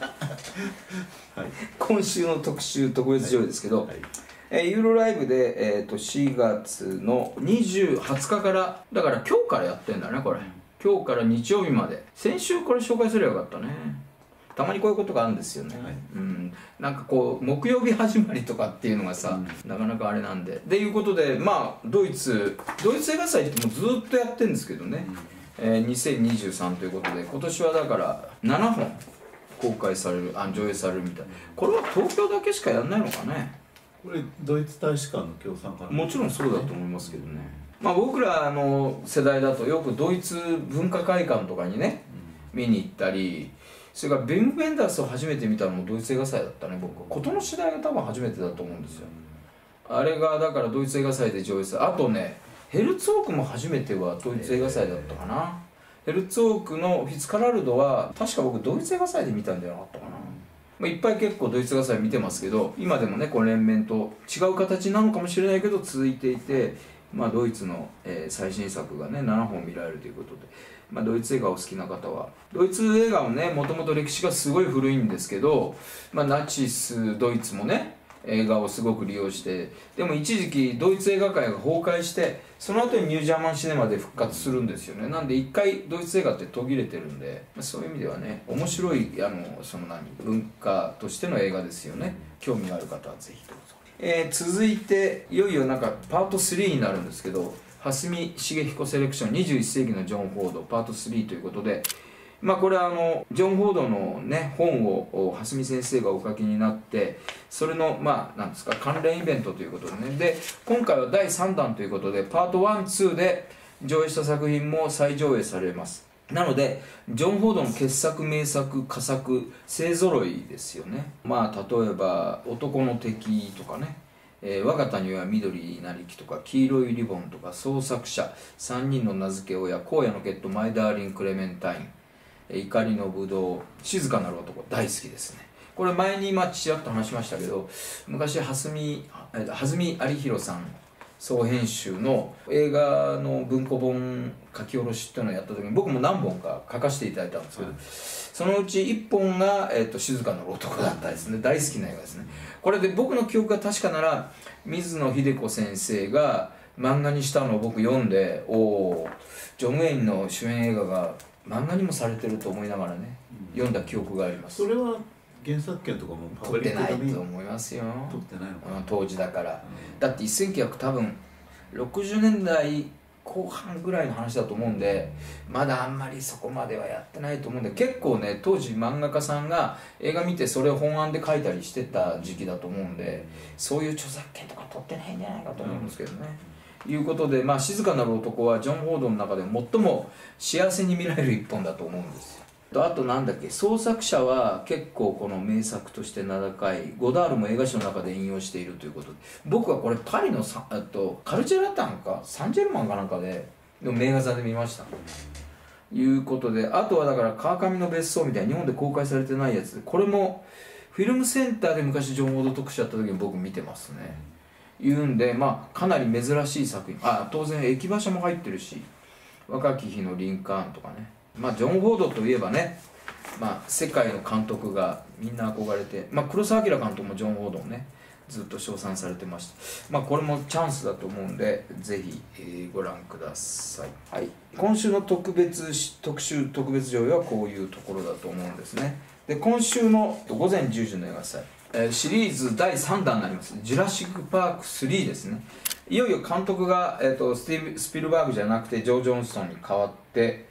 今週の特集特別上映ですけど、はいはい、えー、ユーロライブで、えー、としがつのにじゅうはつかからだから今日からやってんだねこれ、うん、今日から日曜日まで。先週これ紹介すればよかったね。たまにこういうことがあるんですよね、はい、うん、なんかこう木曜日始まりとかっていうのがさ、うん、なかなかあれなんで。でいうことで、まあドイツドイツ映画祭ってもうずっとやってるんですけどね、うん、えー、にせんにじゅうさんということで今年はだからななほん公開される、あ上映されるみたい。これは東京だけしかやんないのかね。 これドイツ大使館の協賛かな。 もちろんそうだと思いますけどね、まあ、僕らの世代だとよくドイツ文化会館とかにね、うん、見に行ったり、それからベム・ベンダースを初めて見たのもドイツ映画祭だったね。僕事の次第が多分初めてだと思うんですよ、うん、あれがだからドイツ映画祭で上映され、あとねヘルツォークも初めてはドイツ映画祭だったかな、えー、ヘルツォークのフィッツカラルドは確か僕ドイツ映画祭で見たんじゃなかったかな、まあ、いっぱい結構ドイツ映画祭見てますけど、今でもねこの連綿と違う形なのかもしれないけど続いていて、まあ、ドイツの、えー、最新作がねななほん見られるということで、まあ、ドイツ映画を好きな方は、ドイツ映画もねもともと歴史がすごい古いんですけど、まあ、ナチスドイツもね映画をすごく利用して、でも一時期ドイツ映画界が崩壊して、その後にニュージャーマンシネマで復活するんですよね。なんで一回ドイツ映画って途切れてるんで、まあ、そういう意味ではね面白いあのその何文化としての映画ですよね。興味がある方はぜひどうぞ。えー、続いていよいよなんかパートスリーになるんですけど、蓮見茂彦セレクションにじゅういっせいきのジョン・フォードパートスリーということで、まあこれはあのジョン・フォードのね本を蓮見先生がお書きになって、それのまあなんですか関連イベントということでね、で今回はだいさんだんということでパートワン、ツーで上映した作品も再上映されます。なのでジョン・フォードの傑作名作佳作勢ぞろいですよね。まあ例えば「男の敵」とかね、えー、我が谷は緑なりきとか黄色いリボンとか創作者さんにんの名付け親荒野のケットマイダーリンクレメンタイン、えー、怒りのぶどう静かなる男大好きですね。これ前にまあちらっと話しましたけど、昔蓮見蓮見有弘さん総編集の映画の文庫本書き下ろしっていうのをやった時に僕も何本か書かせていただいたんですけど、はい、そのうちいっぽんが、えーと「静かなる男」だったですね。大好きな映画ですね。これで僕の記憶が確かなら水野秀子先生が漫画にしたのを僕読んで、おおジョン・ウェインの主演映画が漫画にもされてると思いながらね、うん、読んだ記憶があります。 それは原作権とかもパブリック取ってないと思いますよ。 取ってないのかな、 うん、当時だから、うん、だってせんきゅうひゃく多分ろくじゅうねんだいこう半ぐらいの話だと思うんで、まだあんまりそこまではやってないと思うんで、結構ね当時漫画家さんが映画見てそれを本案で書いたりしてた時期だと思うんで、そういう著作権とか取ってないんじゃないかと思うんですけどね、うん、いうことで、まあ、静かなる男はジョン・フォードの中で最も幸せに見られる一本だと思うんですよ。あとなんだっけ、創作者は結構この名作として名高いゴダールも映画史の中で引用しているということで、僕はこれパリのさとカルチェラタンかサンジェルマンかなんかでの名画座で見ましたということで、あとはだから川上の別荘みたいに日本で公開されてないやつで、これもフィルムセンターで昔ジョン・フォード特集やった時に僕見てますね。いうんで、まあかなり珍しい作品、あ当然駅馬車も入ってるし、若き日のリンカーンとかね、まあジョン・フォードといえばね、まあ、世界の監督がみんな憧れて、まあ、黒澤明監督もジョン・フォードをねずっと称賛されてました。まあこれもチャンスだと思うんでぜひ、えー、ご覧ください。はい、今週の特別特集特別上映はこういうところだと思うんですね。で今週のごぜんじゅうじの映画祭、えー、シリーズだいさんだんになりますジュラシック・パークスリーですね。いよいよ監督が、えー、とスティーブ・スピルバーグじゃなくてジョー・ジョンソンに変わって、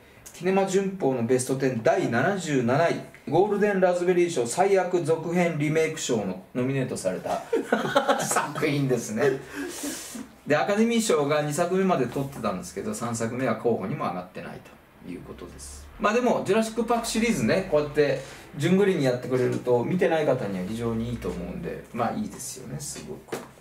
キネマ旬報のベストじゅうだいななじゅうなないゴールデンラズベリー賞最悪続編リメイク賞のノミネートされた作品ですね。でアカデミー賞がにさくめまで取ってたんですけどさんさくめは候補にも上がってないということです。まあでもジュラシック・パークシリーズねこうやって順繰りにやってくれると見てない方には非常にいいと思うんで、まあいいですよねすごく。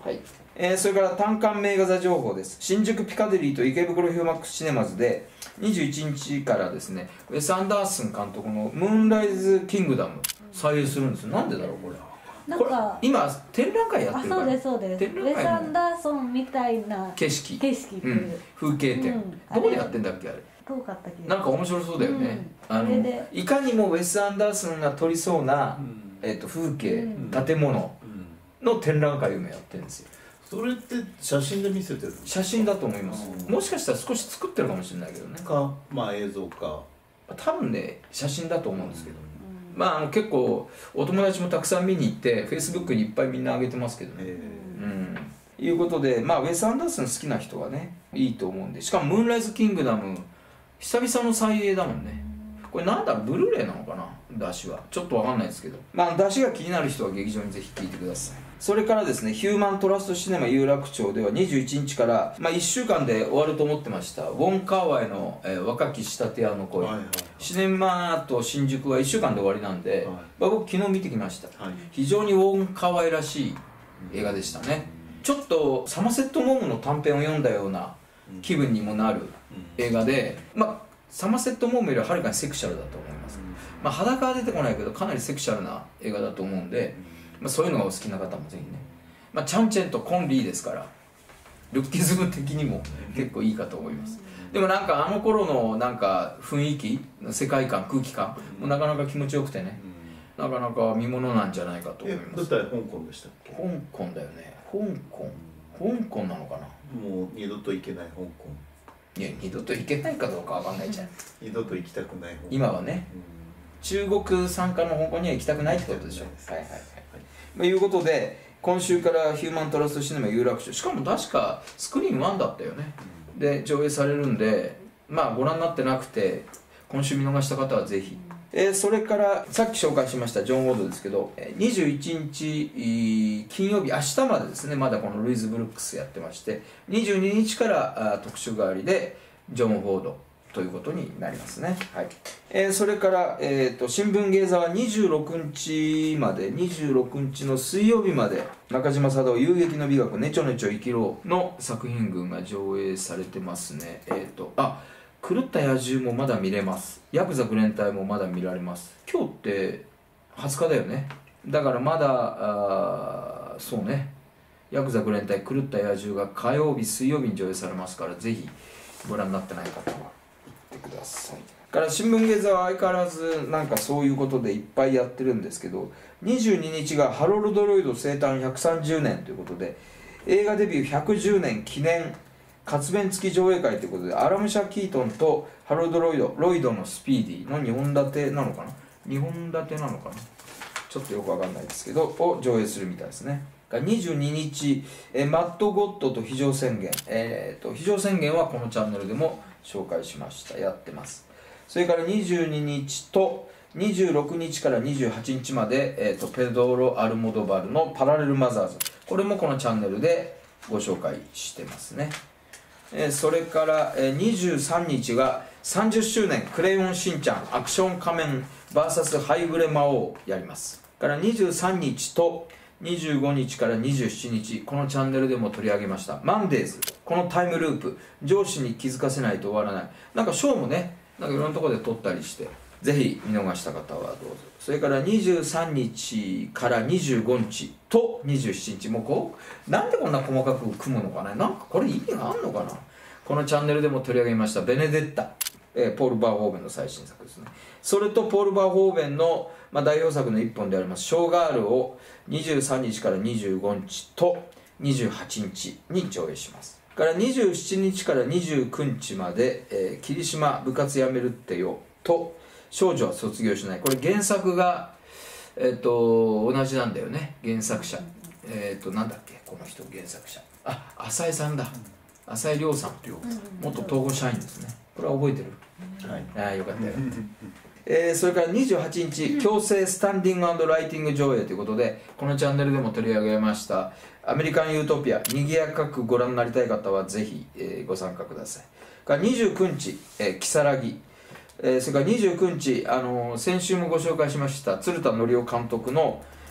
はい、えー、それから単館名画座情報です。新宿ピカデリーと池袋ヒューマックスシネマズでにじゅういちにちからですね、ウェス・アンダーソン監督のムーンライズ・キングダム再映するんですよ。なんでだろうこれ。 なんか今展覧会やってるから。 あ、そうですそうです。ウェス・アンダーソンみたいな景色景色っていう、 うん、風景展、うん、どこでやってんだっけあれ。 どうかったっけ。 なんか面白そうだよね、うん、あのいかにもウェス・アンダーソンが撮りそうな、うん、えー、と風景、うん、建物の展覧会を今やってるんですよ。 それって写真で見せてる？ 写真だと思います。もしかしたら少し作ってるかもしれないけどね。 かまあ映像か多分ね写真だと思うんですけど、うん、まあ、あの結構お友達もたくさん見に行ってフェイスブックにいっぱいみんな上げてますけどね。うん、いうことで、まあ、ウェス・アンダーソン好きな人はねいいと思うんで、しかもムーンライズ・キングダム久々の再映だもんね。これなんだブルーレイなのかな、出汁はちょっと分かんないですけど、まあ出汁が気になる人は劇場にぜひ聴いてください。それからですね、ヒューマントラストシネマ有楽町ではにじゅういちにちから、まあ、いっしゅうかんで終わると思ってましたウォン・カーワイの、えー、若き仕立て屋の声、はいはいはい、シネマと新宿はいっしゅうかんで終わりなんで、はい、まあ、僕昨日見てきました、はい、非常にウォン・カーワイらしい映画でしたね、うん、ちょっとサマセット・モームの短編を読んだような気分にもなる映画で、まあサマセット・モームよりははるかにセクシャルだと思います、まあ、裸は出てこないけどかなりセクシャルな映画だと思うんで、まあ、そういうのがお好きな方もぜひね、まあ、チャンチェンとコン・リーですからルッキズム的にも結構いいかと思います。でもなんかあの頃のなんか雰囲気世界観空気感もなかなか気持ちよくてね、なかなか見ものなんじゃないかと思います。 舞台香港でしたっけ？ 香港だよね。香港香港なのかな。 もう二度と行けない香港。 いや二度と行けないかどうかわかんないじゃん二度と行きたくない香港今はね、うん、中国参加の香港には行きたくないってことでしょ。はいはいはい、ということで今週からヒューマントラストシネマ有楽町、しかも確かスクリーンワンだったよね、うん、で上映されるんで、まあご覧になってなくて今週見逃した方はぜひ、えー、それからさっき紹介しましたジョン・ウォードですけどにじゅういちにち金曜日明日までですね、まだこのルイズ・ブルックスやってまして、にじゅうににちからあ特集代わりでジョン・ウォードということになりますね、はい。えー、それから、えー、と新聞芸座はにじゅうろくにちまでにじゅうろくにちの水曜日まで中島貞夫遊撃の美学ねちょねちょ生きろの作品群が上映されてますね。えっ、ー、とあ狂った野獣もまだ見れます。ヤクザグレン隊もまだ見られます。今日ってはつかだよね。だからまだあそうね、ヤクザグレン隊狂った野獣が火曜日水曜日に上映されますから、ぜひご覧になってない方は行ってください。から新聞芸座は相変わらずなんかそういうことでいっぱいやってるんですけど、にじゅうににちがハロルド・ロイド生誕ひゃくさんじゅうねんということで映画デビューひゃくじゅうねん記念活弁付き上映会ということで、アラムシャ・キートンとハロルド・ロイドロイドのスピーディーのにほん立てなのかなにほん立てなのかなちょっとよくわかんないですけどを上映するみたいですね。にじゅうににちえマッド・ゴッドと非常宣言、えー、と非常宣言はこのチャンネルでも紹介しました。やってます。それからにじゅうににちとにじゅうろくにちからにじゅうはちにちまで、えー、とペドロ・アルモドバルのパラレル・マザーズ、これもこのチャンネルでご紹介してますね。えー、それから、えー、にじゅうさんにちがさんじゅっしゅうねんクレヨンしんちゃんアクション仮面 ブイエス ハイグレ魔王をやります。からにじゅうさんにちとにじゅうごにちからにじゅうしちにち、このチャンネルでも取り上げましたマンデーズ、このタイムループ、上司に気づかせないと終わらない、なんかショーもねなんかいろんなところで撮ったりして、ぜひ見逃した方はどうぞ。それからにじゅうさんにちからにじゅうごにちとにじゅうしちにち、もうこうなんでこんな細かく組むのかね、なんかこれ意味があるのかな。このチャンネルでも取り上げましたベネデッタ、えー、ポール・バーホーベンの最新作ですね。それとポール・バーホーベンの、まあ、代表作の一本でありますショーガールをにじゅうさんにちからにじゅうごにちとにじゅうはちにちに上映します。からにじゅうしちにちからにじゅうくにちまで、えー、霧島部活やめるってよと少女は卒業しない、これ原作が、えー、と同じなんだよね。原作者えっ、ー、となんだっけこの人原作者、あ浅井さんだ、浅井亮さん、元東郷社員ですね。これは覚えてる、はい、ああよかったよえー、それからにじゅうはちにち強制スタンディング&ライティング上映ということで、このチャンネルでも取り上げましたアメリカンユートピア、にぎやかくご覧になりたい方はぜひ、えー、ご参加ください。からにじゅうくにち、えー、如月、えー、それからにじゅうくにち、あのー、先週もご紹介しました鶴田紀夫監督の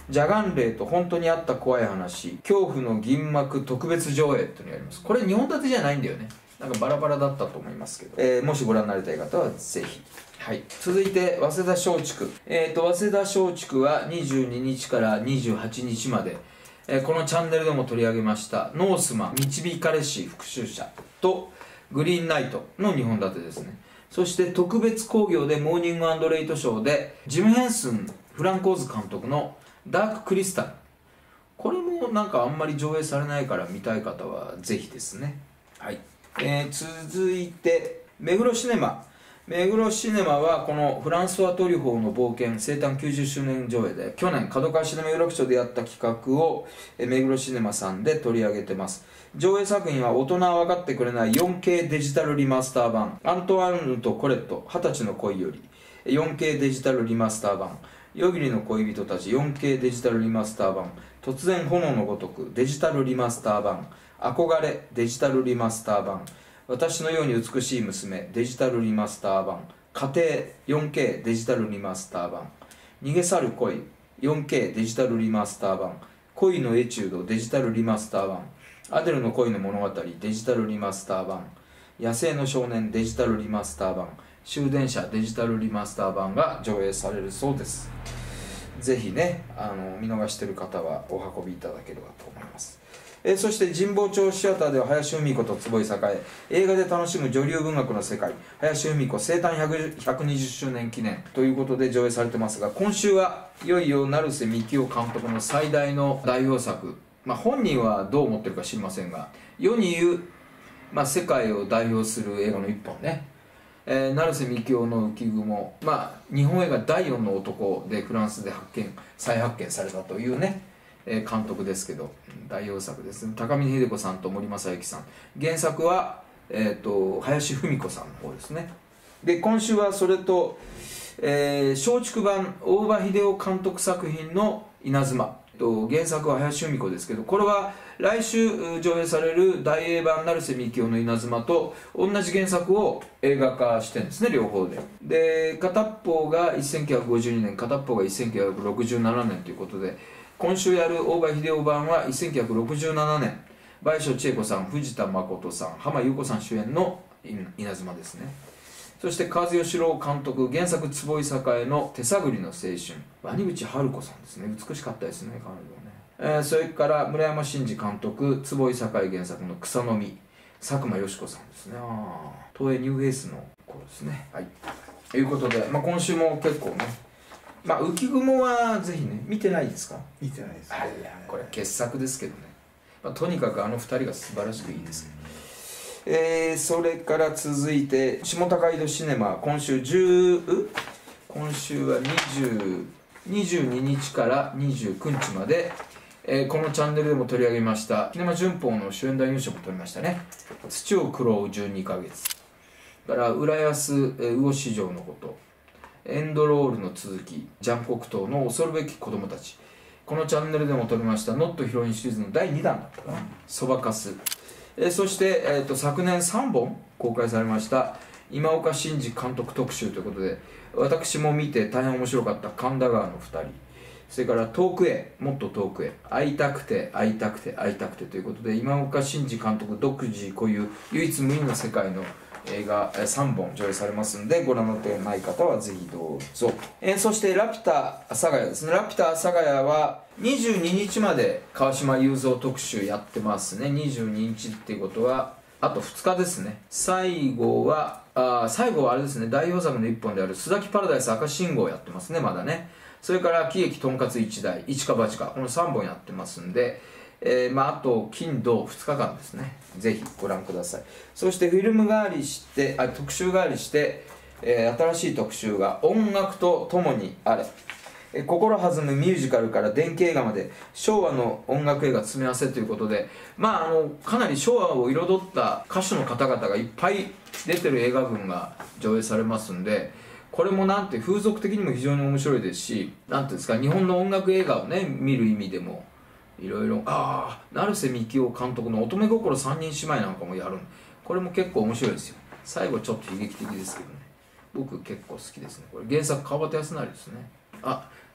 邪眼霊と本当にあった怖い話恐怖の銀幕特別上映っていうのをやります。これにほん立てじゃないんだよね。なんかバラバラだったと思いますけど、えー、もしご覧になりたい方はぜひ。はい、続いて早稲田松竹、えー、と早稲田松竹はにじゅうににちからにじゅうはちにちまで、えー、このチャンネルでも取り上げましたノースマン導かれし復讐者とグリーンナイトのにほん立てですね。そして特別興行でモーニング&レイトショーでジム・ヘンスンフランコーズ監督のダーククリスタル、これもなんかあんまり上映されないから見たい方はぜひですね。はい、えー、続いて目黒シネマ。目黒シネマはこのフランソワ・トリュフォーの冒険生誕きゅうじゅっしゅうねん上映で去年角川シネマ有楽町でやった企画を目黒シネマさんで取り上げてます。上映作品は大人は分かってくれない よんケー デジタルリマスター版アントワンヌとコレットはたちの恋より よんケー デジタルリマスター版夜霧の恋人たち よんケー デジタルリマスター版突然炎のごとくデジタルリマスター版憧れデジタルリマスター版私のように美しい娘デジタルリマスター版家庭 よんケー デジタルリマスター版逃げ去る恋 よんケー デジタルリマスター版恋のエチュードデジタルリマスター版アデルの恋の物語デジタルリマスター版野生の少年デジタルリマスター版終電車デジタルリマスター版が上映されるそうです。ぜひねあの見逃している方はお運びいただければと思います。えー、そして神保町シアターでは林芙美子と坪井栄映画で楽しむ女流文学の世界林芙美子生誕ひゃくにじゅっしゅうねん記念ということで上映されてますが、今週はいよいよ成瀬幹雄監督の最大の代表作、まあ、本人はどう思ってるか知りませんが世に言う、まあ、世界を代表する映画の一本ね、えー、成瀬幹雄の浮雲、まあ、日本映画だいよんの男でフランスで発見再発見されたというね監督ですけど代表作ですね。高見秀子さんと森正幸さん、原作は、えー、と林芙美子さんの方ですね。で今週はそれと、えー、松竹版大場秀夫監督作品の稲妻と原作は林芙美子ですけど、これは来週上映される大英版成瀬幹雄の稲妻と同じ原作を映画化してるんですね、両方で。で片方がせんきゅうひゃくごじゅうにねん片方がせんきゅうひゃくろくじゅうななねんということで、今週やる大場秀夫版はせんきゅうひゃくろくじゅうななねん倍賞千恵子さん藤田誠さん浜優子さん主演の稲妻ですね。そして川津義郎監督原作坪井栄の手探りの青春鰐淵春子さんですね。美しかったですね彼女ね、えー、それから村山真司監督坪井栄原作の草の実佐久間よし子さんですね。あ東映ニューフェイスの頃ですね。はいということで、まあ、今週も結構ねまあ浮雲はぜひね見てないですか？ 見てないですね。 いやこれ傑作ですけどね、まあ、とにかくあのふたりが素晴らしくいいですけど、えー、それから続いて下高井戸シネマ今週じゅう今週はにじゅうににちからにじゅうくにちまで、えー、このチャンネルでも取り上げましたキネマ旬報の主演男優賞も取りましたね。土を食ろうじゅうにかげつから浦安、えー、魚市場のことエンドロールの続きジャンコクトーの恐るべき子供たち、このチャンネルでも撮りましたノットヒロインシリーズのだいにだんだったかなそばかす、えー、そして、えー、と昨年さんぼん公開されました今岡真司監督特集ということで私も見て大変面白かった神田川のふたり、それから遠くへもっと遠くへ会いたくて会いたくて会いたくてということで今岡真司監督独自こういう唯一無二の世界の映画さんぼん上映されますのでご覧のてない方はぜひどうぞ、えー、そしてラピュタ阿佐ヶ谷ですね。ラピュタ阿佐ヶ谷はにじゅうににちまで川島雄三特集やってますね。にじゅうににちっていうことはあとふつかですね。最後はあ最後はあれですね代表作のいっぽんである須崎パラダイス赤信号やってますねまだね。それから喜劇とんかつ一台一か八かこのさんぼんやってますんで、えーまあ、あと金土ふつかかんですね。ぜひご覧ください。そしてフィルム代わりしてあ特集代わりして、えー、新しい特集が音楽とともにあれ、えー、心弾むミュージカルから電気映画まで昭和の音楽映画詰め合わせということで、まあ、あのかなり昭和を彩った歌手の方々がいっぱい出てる映画群が上映されますんで、これもなんて風俗的にも非常に面白いですし、なんていうんですか日本の音楽映画をね見る意味でもいろいろ、ああ成瀬幹雄監督の乙女心三人姉妹なんかもやる、これも結構面白いですよ。最後ちょっと悲劇的ですけどね僕結構好きですね。これ原作川端康成ですね。あ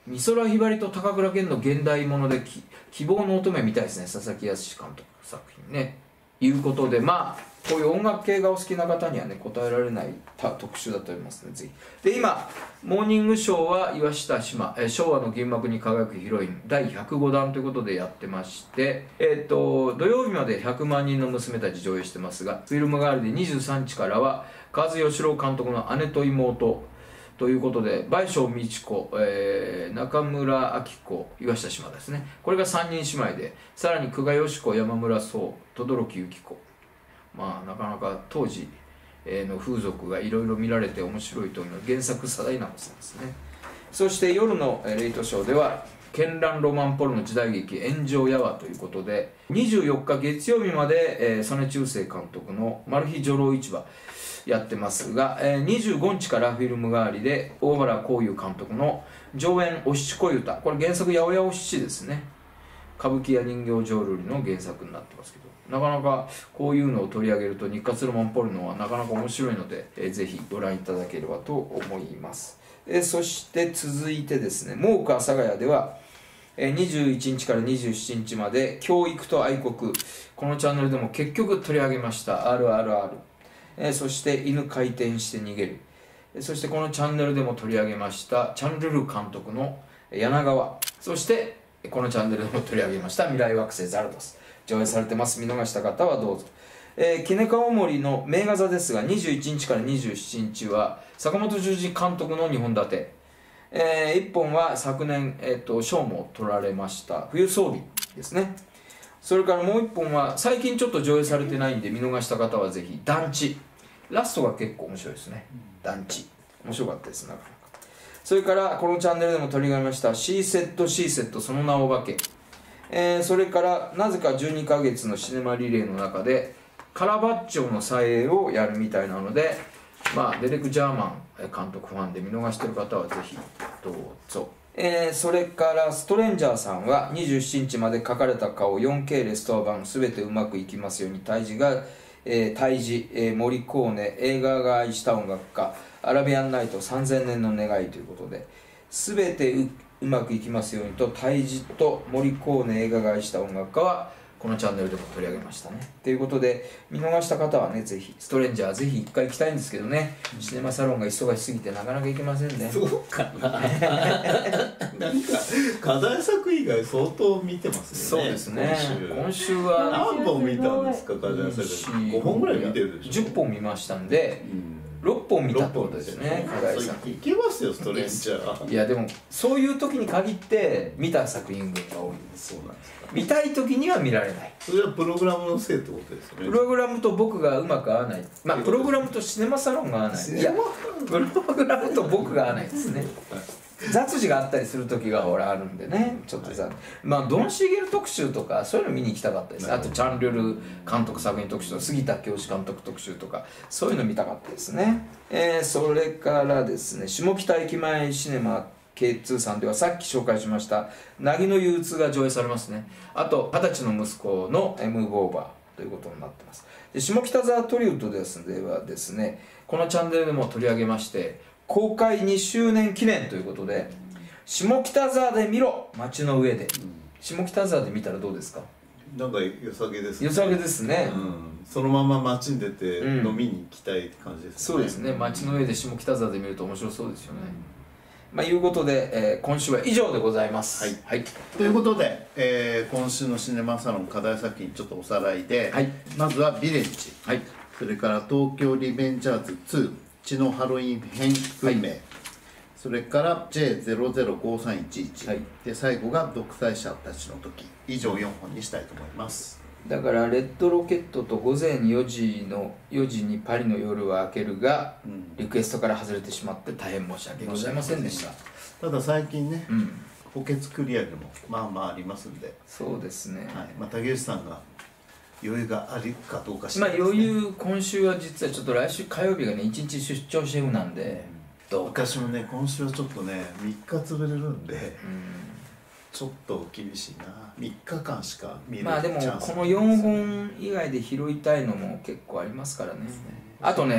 美空ひばりと高倉健の現代ものでき希望の乙女みたいですね、佐々木康監督作品ね。いうことで、まあこういう音楽系がお好きな方にはね答えられない特集だと思いますね、ぜひ。で今モーニングショーは岩下志麻、え昭和の銀幕に輝くヒロインだいひゃくごだんということでやってまして、えっ、と土曜日までひゃくまんにんの娘たち上映してますが、フィルムガールでにじゅうさんにちからは和義郎監督の姉と妹ということで、倍賞美智子、えー、中村明子、岩下志麻ですね、これがさんにん姉妹で、さらに久我義子、山村壮、轟由紀子、まあなかなか当時の風俗がいろいろ見られて面白いというのは原作佐田稲穂さんですね。そして夜のレイトショーでは絢爛ロマンポルノ時代劇炎上やわということで、にじゅうよっか月曜日まで曽根中世監督のマル秘女郎市場やってますが、にじゅうごにちからフィルム代わりで大原浩雄監督の上演お七恋歌、これ原作八百屋お七ですね、歌舞伎や人形浄瑠璃の原作になってますけど、なかなかこういうのを取り上げると日活ロマンポルノはなかなか面白いので、えー、ぜひご覧いただければと思います。えー、そして続いてですね、モーク阿佐ヶ谷では、えー、にじゅういちにちからにじゅうしちにちまで教育と愛国、このチャンネルでも結局取り上げました アールアールアール、えー、そして犬回転して逃げる、えー、そしてこのチャンネルでも取り上げましたチャンルル監督の柳川、そしてこのチャンネルでも取り上げました未来惑星ザルドス、上映されてます。見逃した方はどうぞ。えー、キネカオモリの名画座ですが、にじゅういちにちからにじゅうしちにちは坂本十二監督のにほん立て、えー、いっぽんは昨年、えー、と賞も取られました冬装備ですね。それからもういっぽんは最近ちょっと上映されてないんで見逃した方はぜひ、団地、ラストが結構面白いですね。団地面白かったですなかなか。それからこのチャンネルでも取り上げました C セット C セットその名を化け、えー、それからなぜかじゅうにかげつのシネマリレーの中でカラバッチョの再映をやるみたいなので、まあ、デレク・ジャーマン監督ファンで見逃している方はぜひどうぞ。えー、それからストレンジャーさんはにじゅうしちにちまで描かれた顔 よんケー レストア版全てうまくいきますように、胎児が、えー、胎児、えー、モリコーネ、映画が愛した音楽家、アラビアンナイトさんぜんねんの願いということで、全て う, うまくいきますようにと胎児とモリコーネ映画が愛した音楽家はこのチャンネルでも取り上げましたね。ということで見逃した方はね、ぜひストレンジャーぜひ一回行きたいんですけどね、シネマサロンが忙しすぎてなかなか行けませんね。 そうかななんか課題作以外相当見てますよね。 そうですね、今週今週は何本見たんですか？課題作ごほんぐらい見てるでしょ。 じゅっぽん見ましたんで、うんろっぽん見たってことですね、課題作。 いけますよ、ストレンジャー。 いやでもそういう時に限って見た作品群が多いんです。 そうなんですか。 見たい時には見られない。 それはプログラムのせいってことですよね。 プログラムと僕がうまく合わない。まあプログラムとシネマサロンが合わない。いやプログラムと僕が合わないですね。雑誌があったりする時がほらあるんでね、ちょっとさ、はい、まあドン・シーゲル特集とかそういうの見に行きたかったです。あとチャン・リュル監督作品特集とか杉田教師監督特集とかそういうの見たかったですね。えー、それからですね、下北駅前シネマ ケーツー さんではさっき紹介しました凪の憂鬱が上映されますね。あと二十歳の息子のムーブオーバーということになってます。で下北沢トリウッドですではですね、このチャンネルでも取り上げまして公開にしゅうねん記念ということで、下北沢で見ろ街の上で、うん、下北沢で見たらどうですか？ なんか良さげですね。 良さげですね、 うん、そのまま街に出て飲みに行きたいって感じですね、 うん、そうですね、街の上で下北沢で見ると面白そうですよね、うん、まあいうことで、えー、今週は以上でございます。 はい、はい、ということで、えー、今週のシネマサロン課題作品ちょっとおさらいで、はい、まずは「ヴィレッジ」はい、それから「東京リベンジャーズツー血のハロウィン編運命」はい、それから ジェイゼロゼロごさんいちいち、はい、で最後が「独裁者たちの時」、以上よんほんにしたいと思います。 だからレッドロケットと午前よじのよじにパリの夜は明けるが、うん、リクエストから外れてしまって大変申し訳ございませんでした。 ただ最近ね、うん、補欠繰り上げもまあまあありますんで、 そうですね、 はい、まあ、竹内さんが余裕があるかどうかしら、 ね、まあ余裕、今週は実はちょっと来週火曜日がねいちにち出張シェフなんで、 うん、私もね今週はちょっとねみっか潰れるんで、うん、ちょっと厳しいな。みっかかんしか見れない。 まあでもこのよんほん以外で拾いたいのも結構ありますからね、うん、あとね、うん、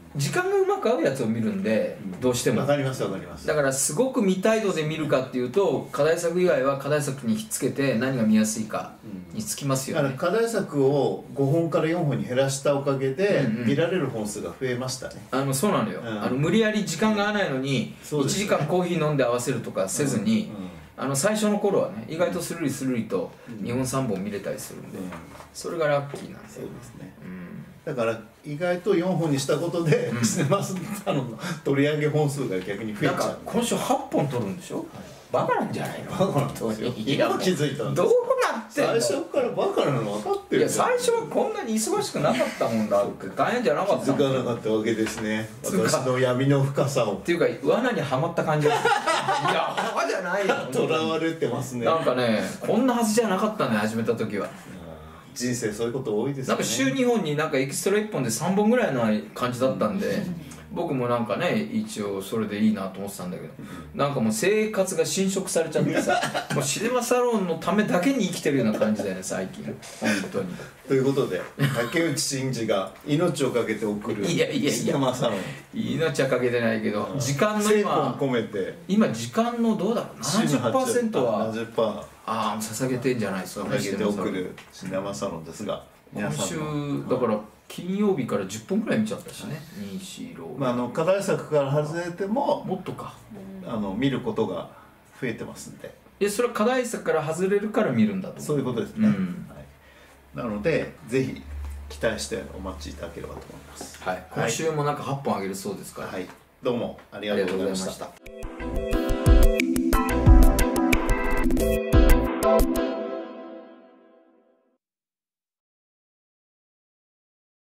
時間がうまく合うやつを見るんで、どうしてもわかりますわかります。 だからすごく見たい度で見るかっていうと、課題作以外は課題作にひっつけて何が見やすいかにつきますよね。 だから課題作をごほんからよんほんに減らしたおかげで、 うんうん見られる本数が増えましたね。 あのそうなのよ、 うん、 あの無理やり時間が合わないのにそうですねいちじかんコーヒー飲んで合わせるとかせずに、 うんうんあの最初の頃はね意外とスルリスルリとにほんさんぼん見れたりするんで、 うんそれがラッキーなんでそうですね。 うんだから意外とよんほんにしたことで、 うんシネマサロンの取り上げ本数が逆に増えちなんかゃう。 今週はっぽん撮るんでしょ、バカなんじゃないの。 バカなんですよ。 いや今気づいたんです。 どうなってんの。 最初からバカなの分かってるいや最初はこんなに忙しくなかったもんだって大変じゃなかったもん気づかなかったわけですね。 つうか私の闇の深さをっていうか罠にはまった感じがいや罠じゃないよとらわれてますね。 なんかねこんなはずじゃなかったね始めた時は。 人生そういうこと多いですよね。 なんか週にほんになんかエキストラいっぽんでさんぼんぐらいの感じだったんで僕もなんかね一応それでいいなと思ってたんだけど、なんかもう生活が侵食されちゃってさもうシネマサロンのためだけに生きてるような感じだよね最近本当に。 ということで竹内真二が命をかけて送るいやいやいやシネマサロン命はかけてないけど時間の精魂今込めて今時間のどうだろう ななじゅっパーセント はななじゅっパーセントああ捧げてんじゃないですかね。 捧げて送るシネマサロンですが、皆さ今週んのだから金曜日からじゅっぽんぐらい見ちゃったしね。にしろまあ、あの課題作から外れてももっとか。 あの見ることが増えてますんで、 いやそれは課題作から外れるから見るんだと思う。 そういうことですね、 うんはい、なのでぜひ期待してお待ちいただければと思います。 はい、今週もなんかはっぽんあげるそうですから、 はい、どうもありがとうございました。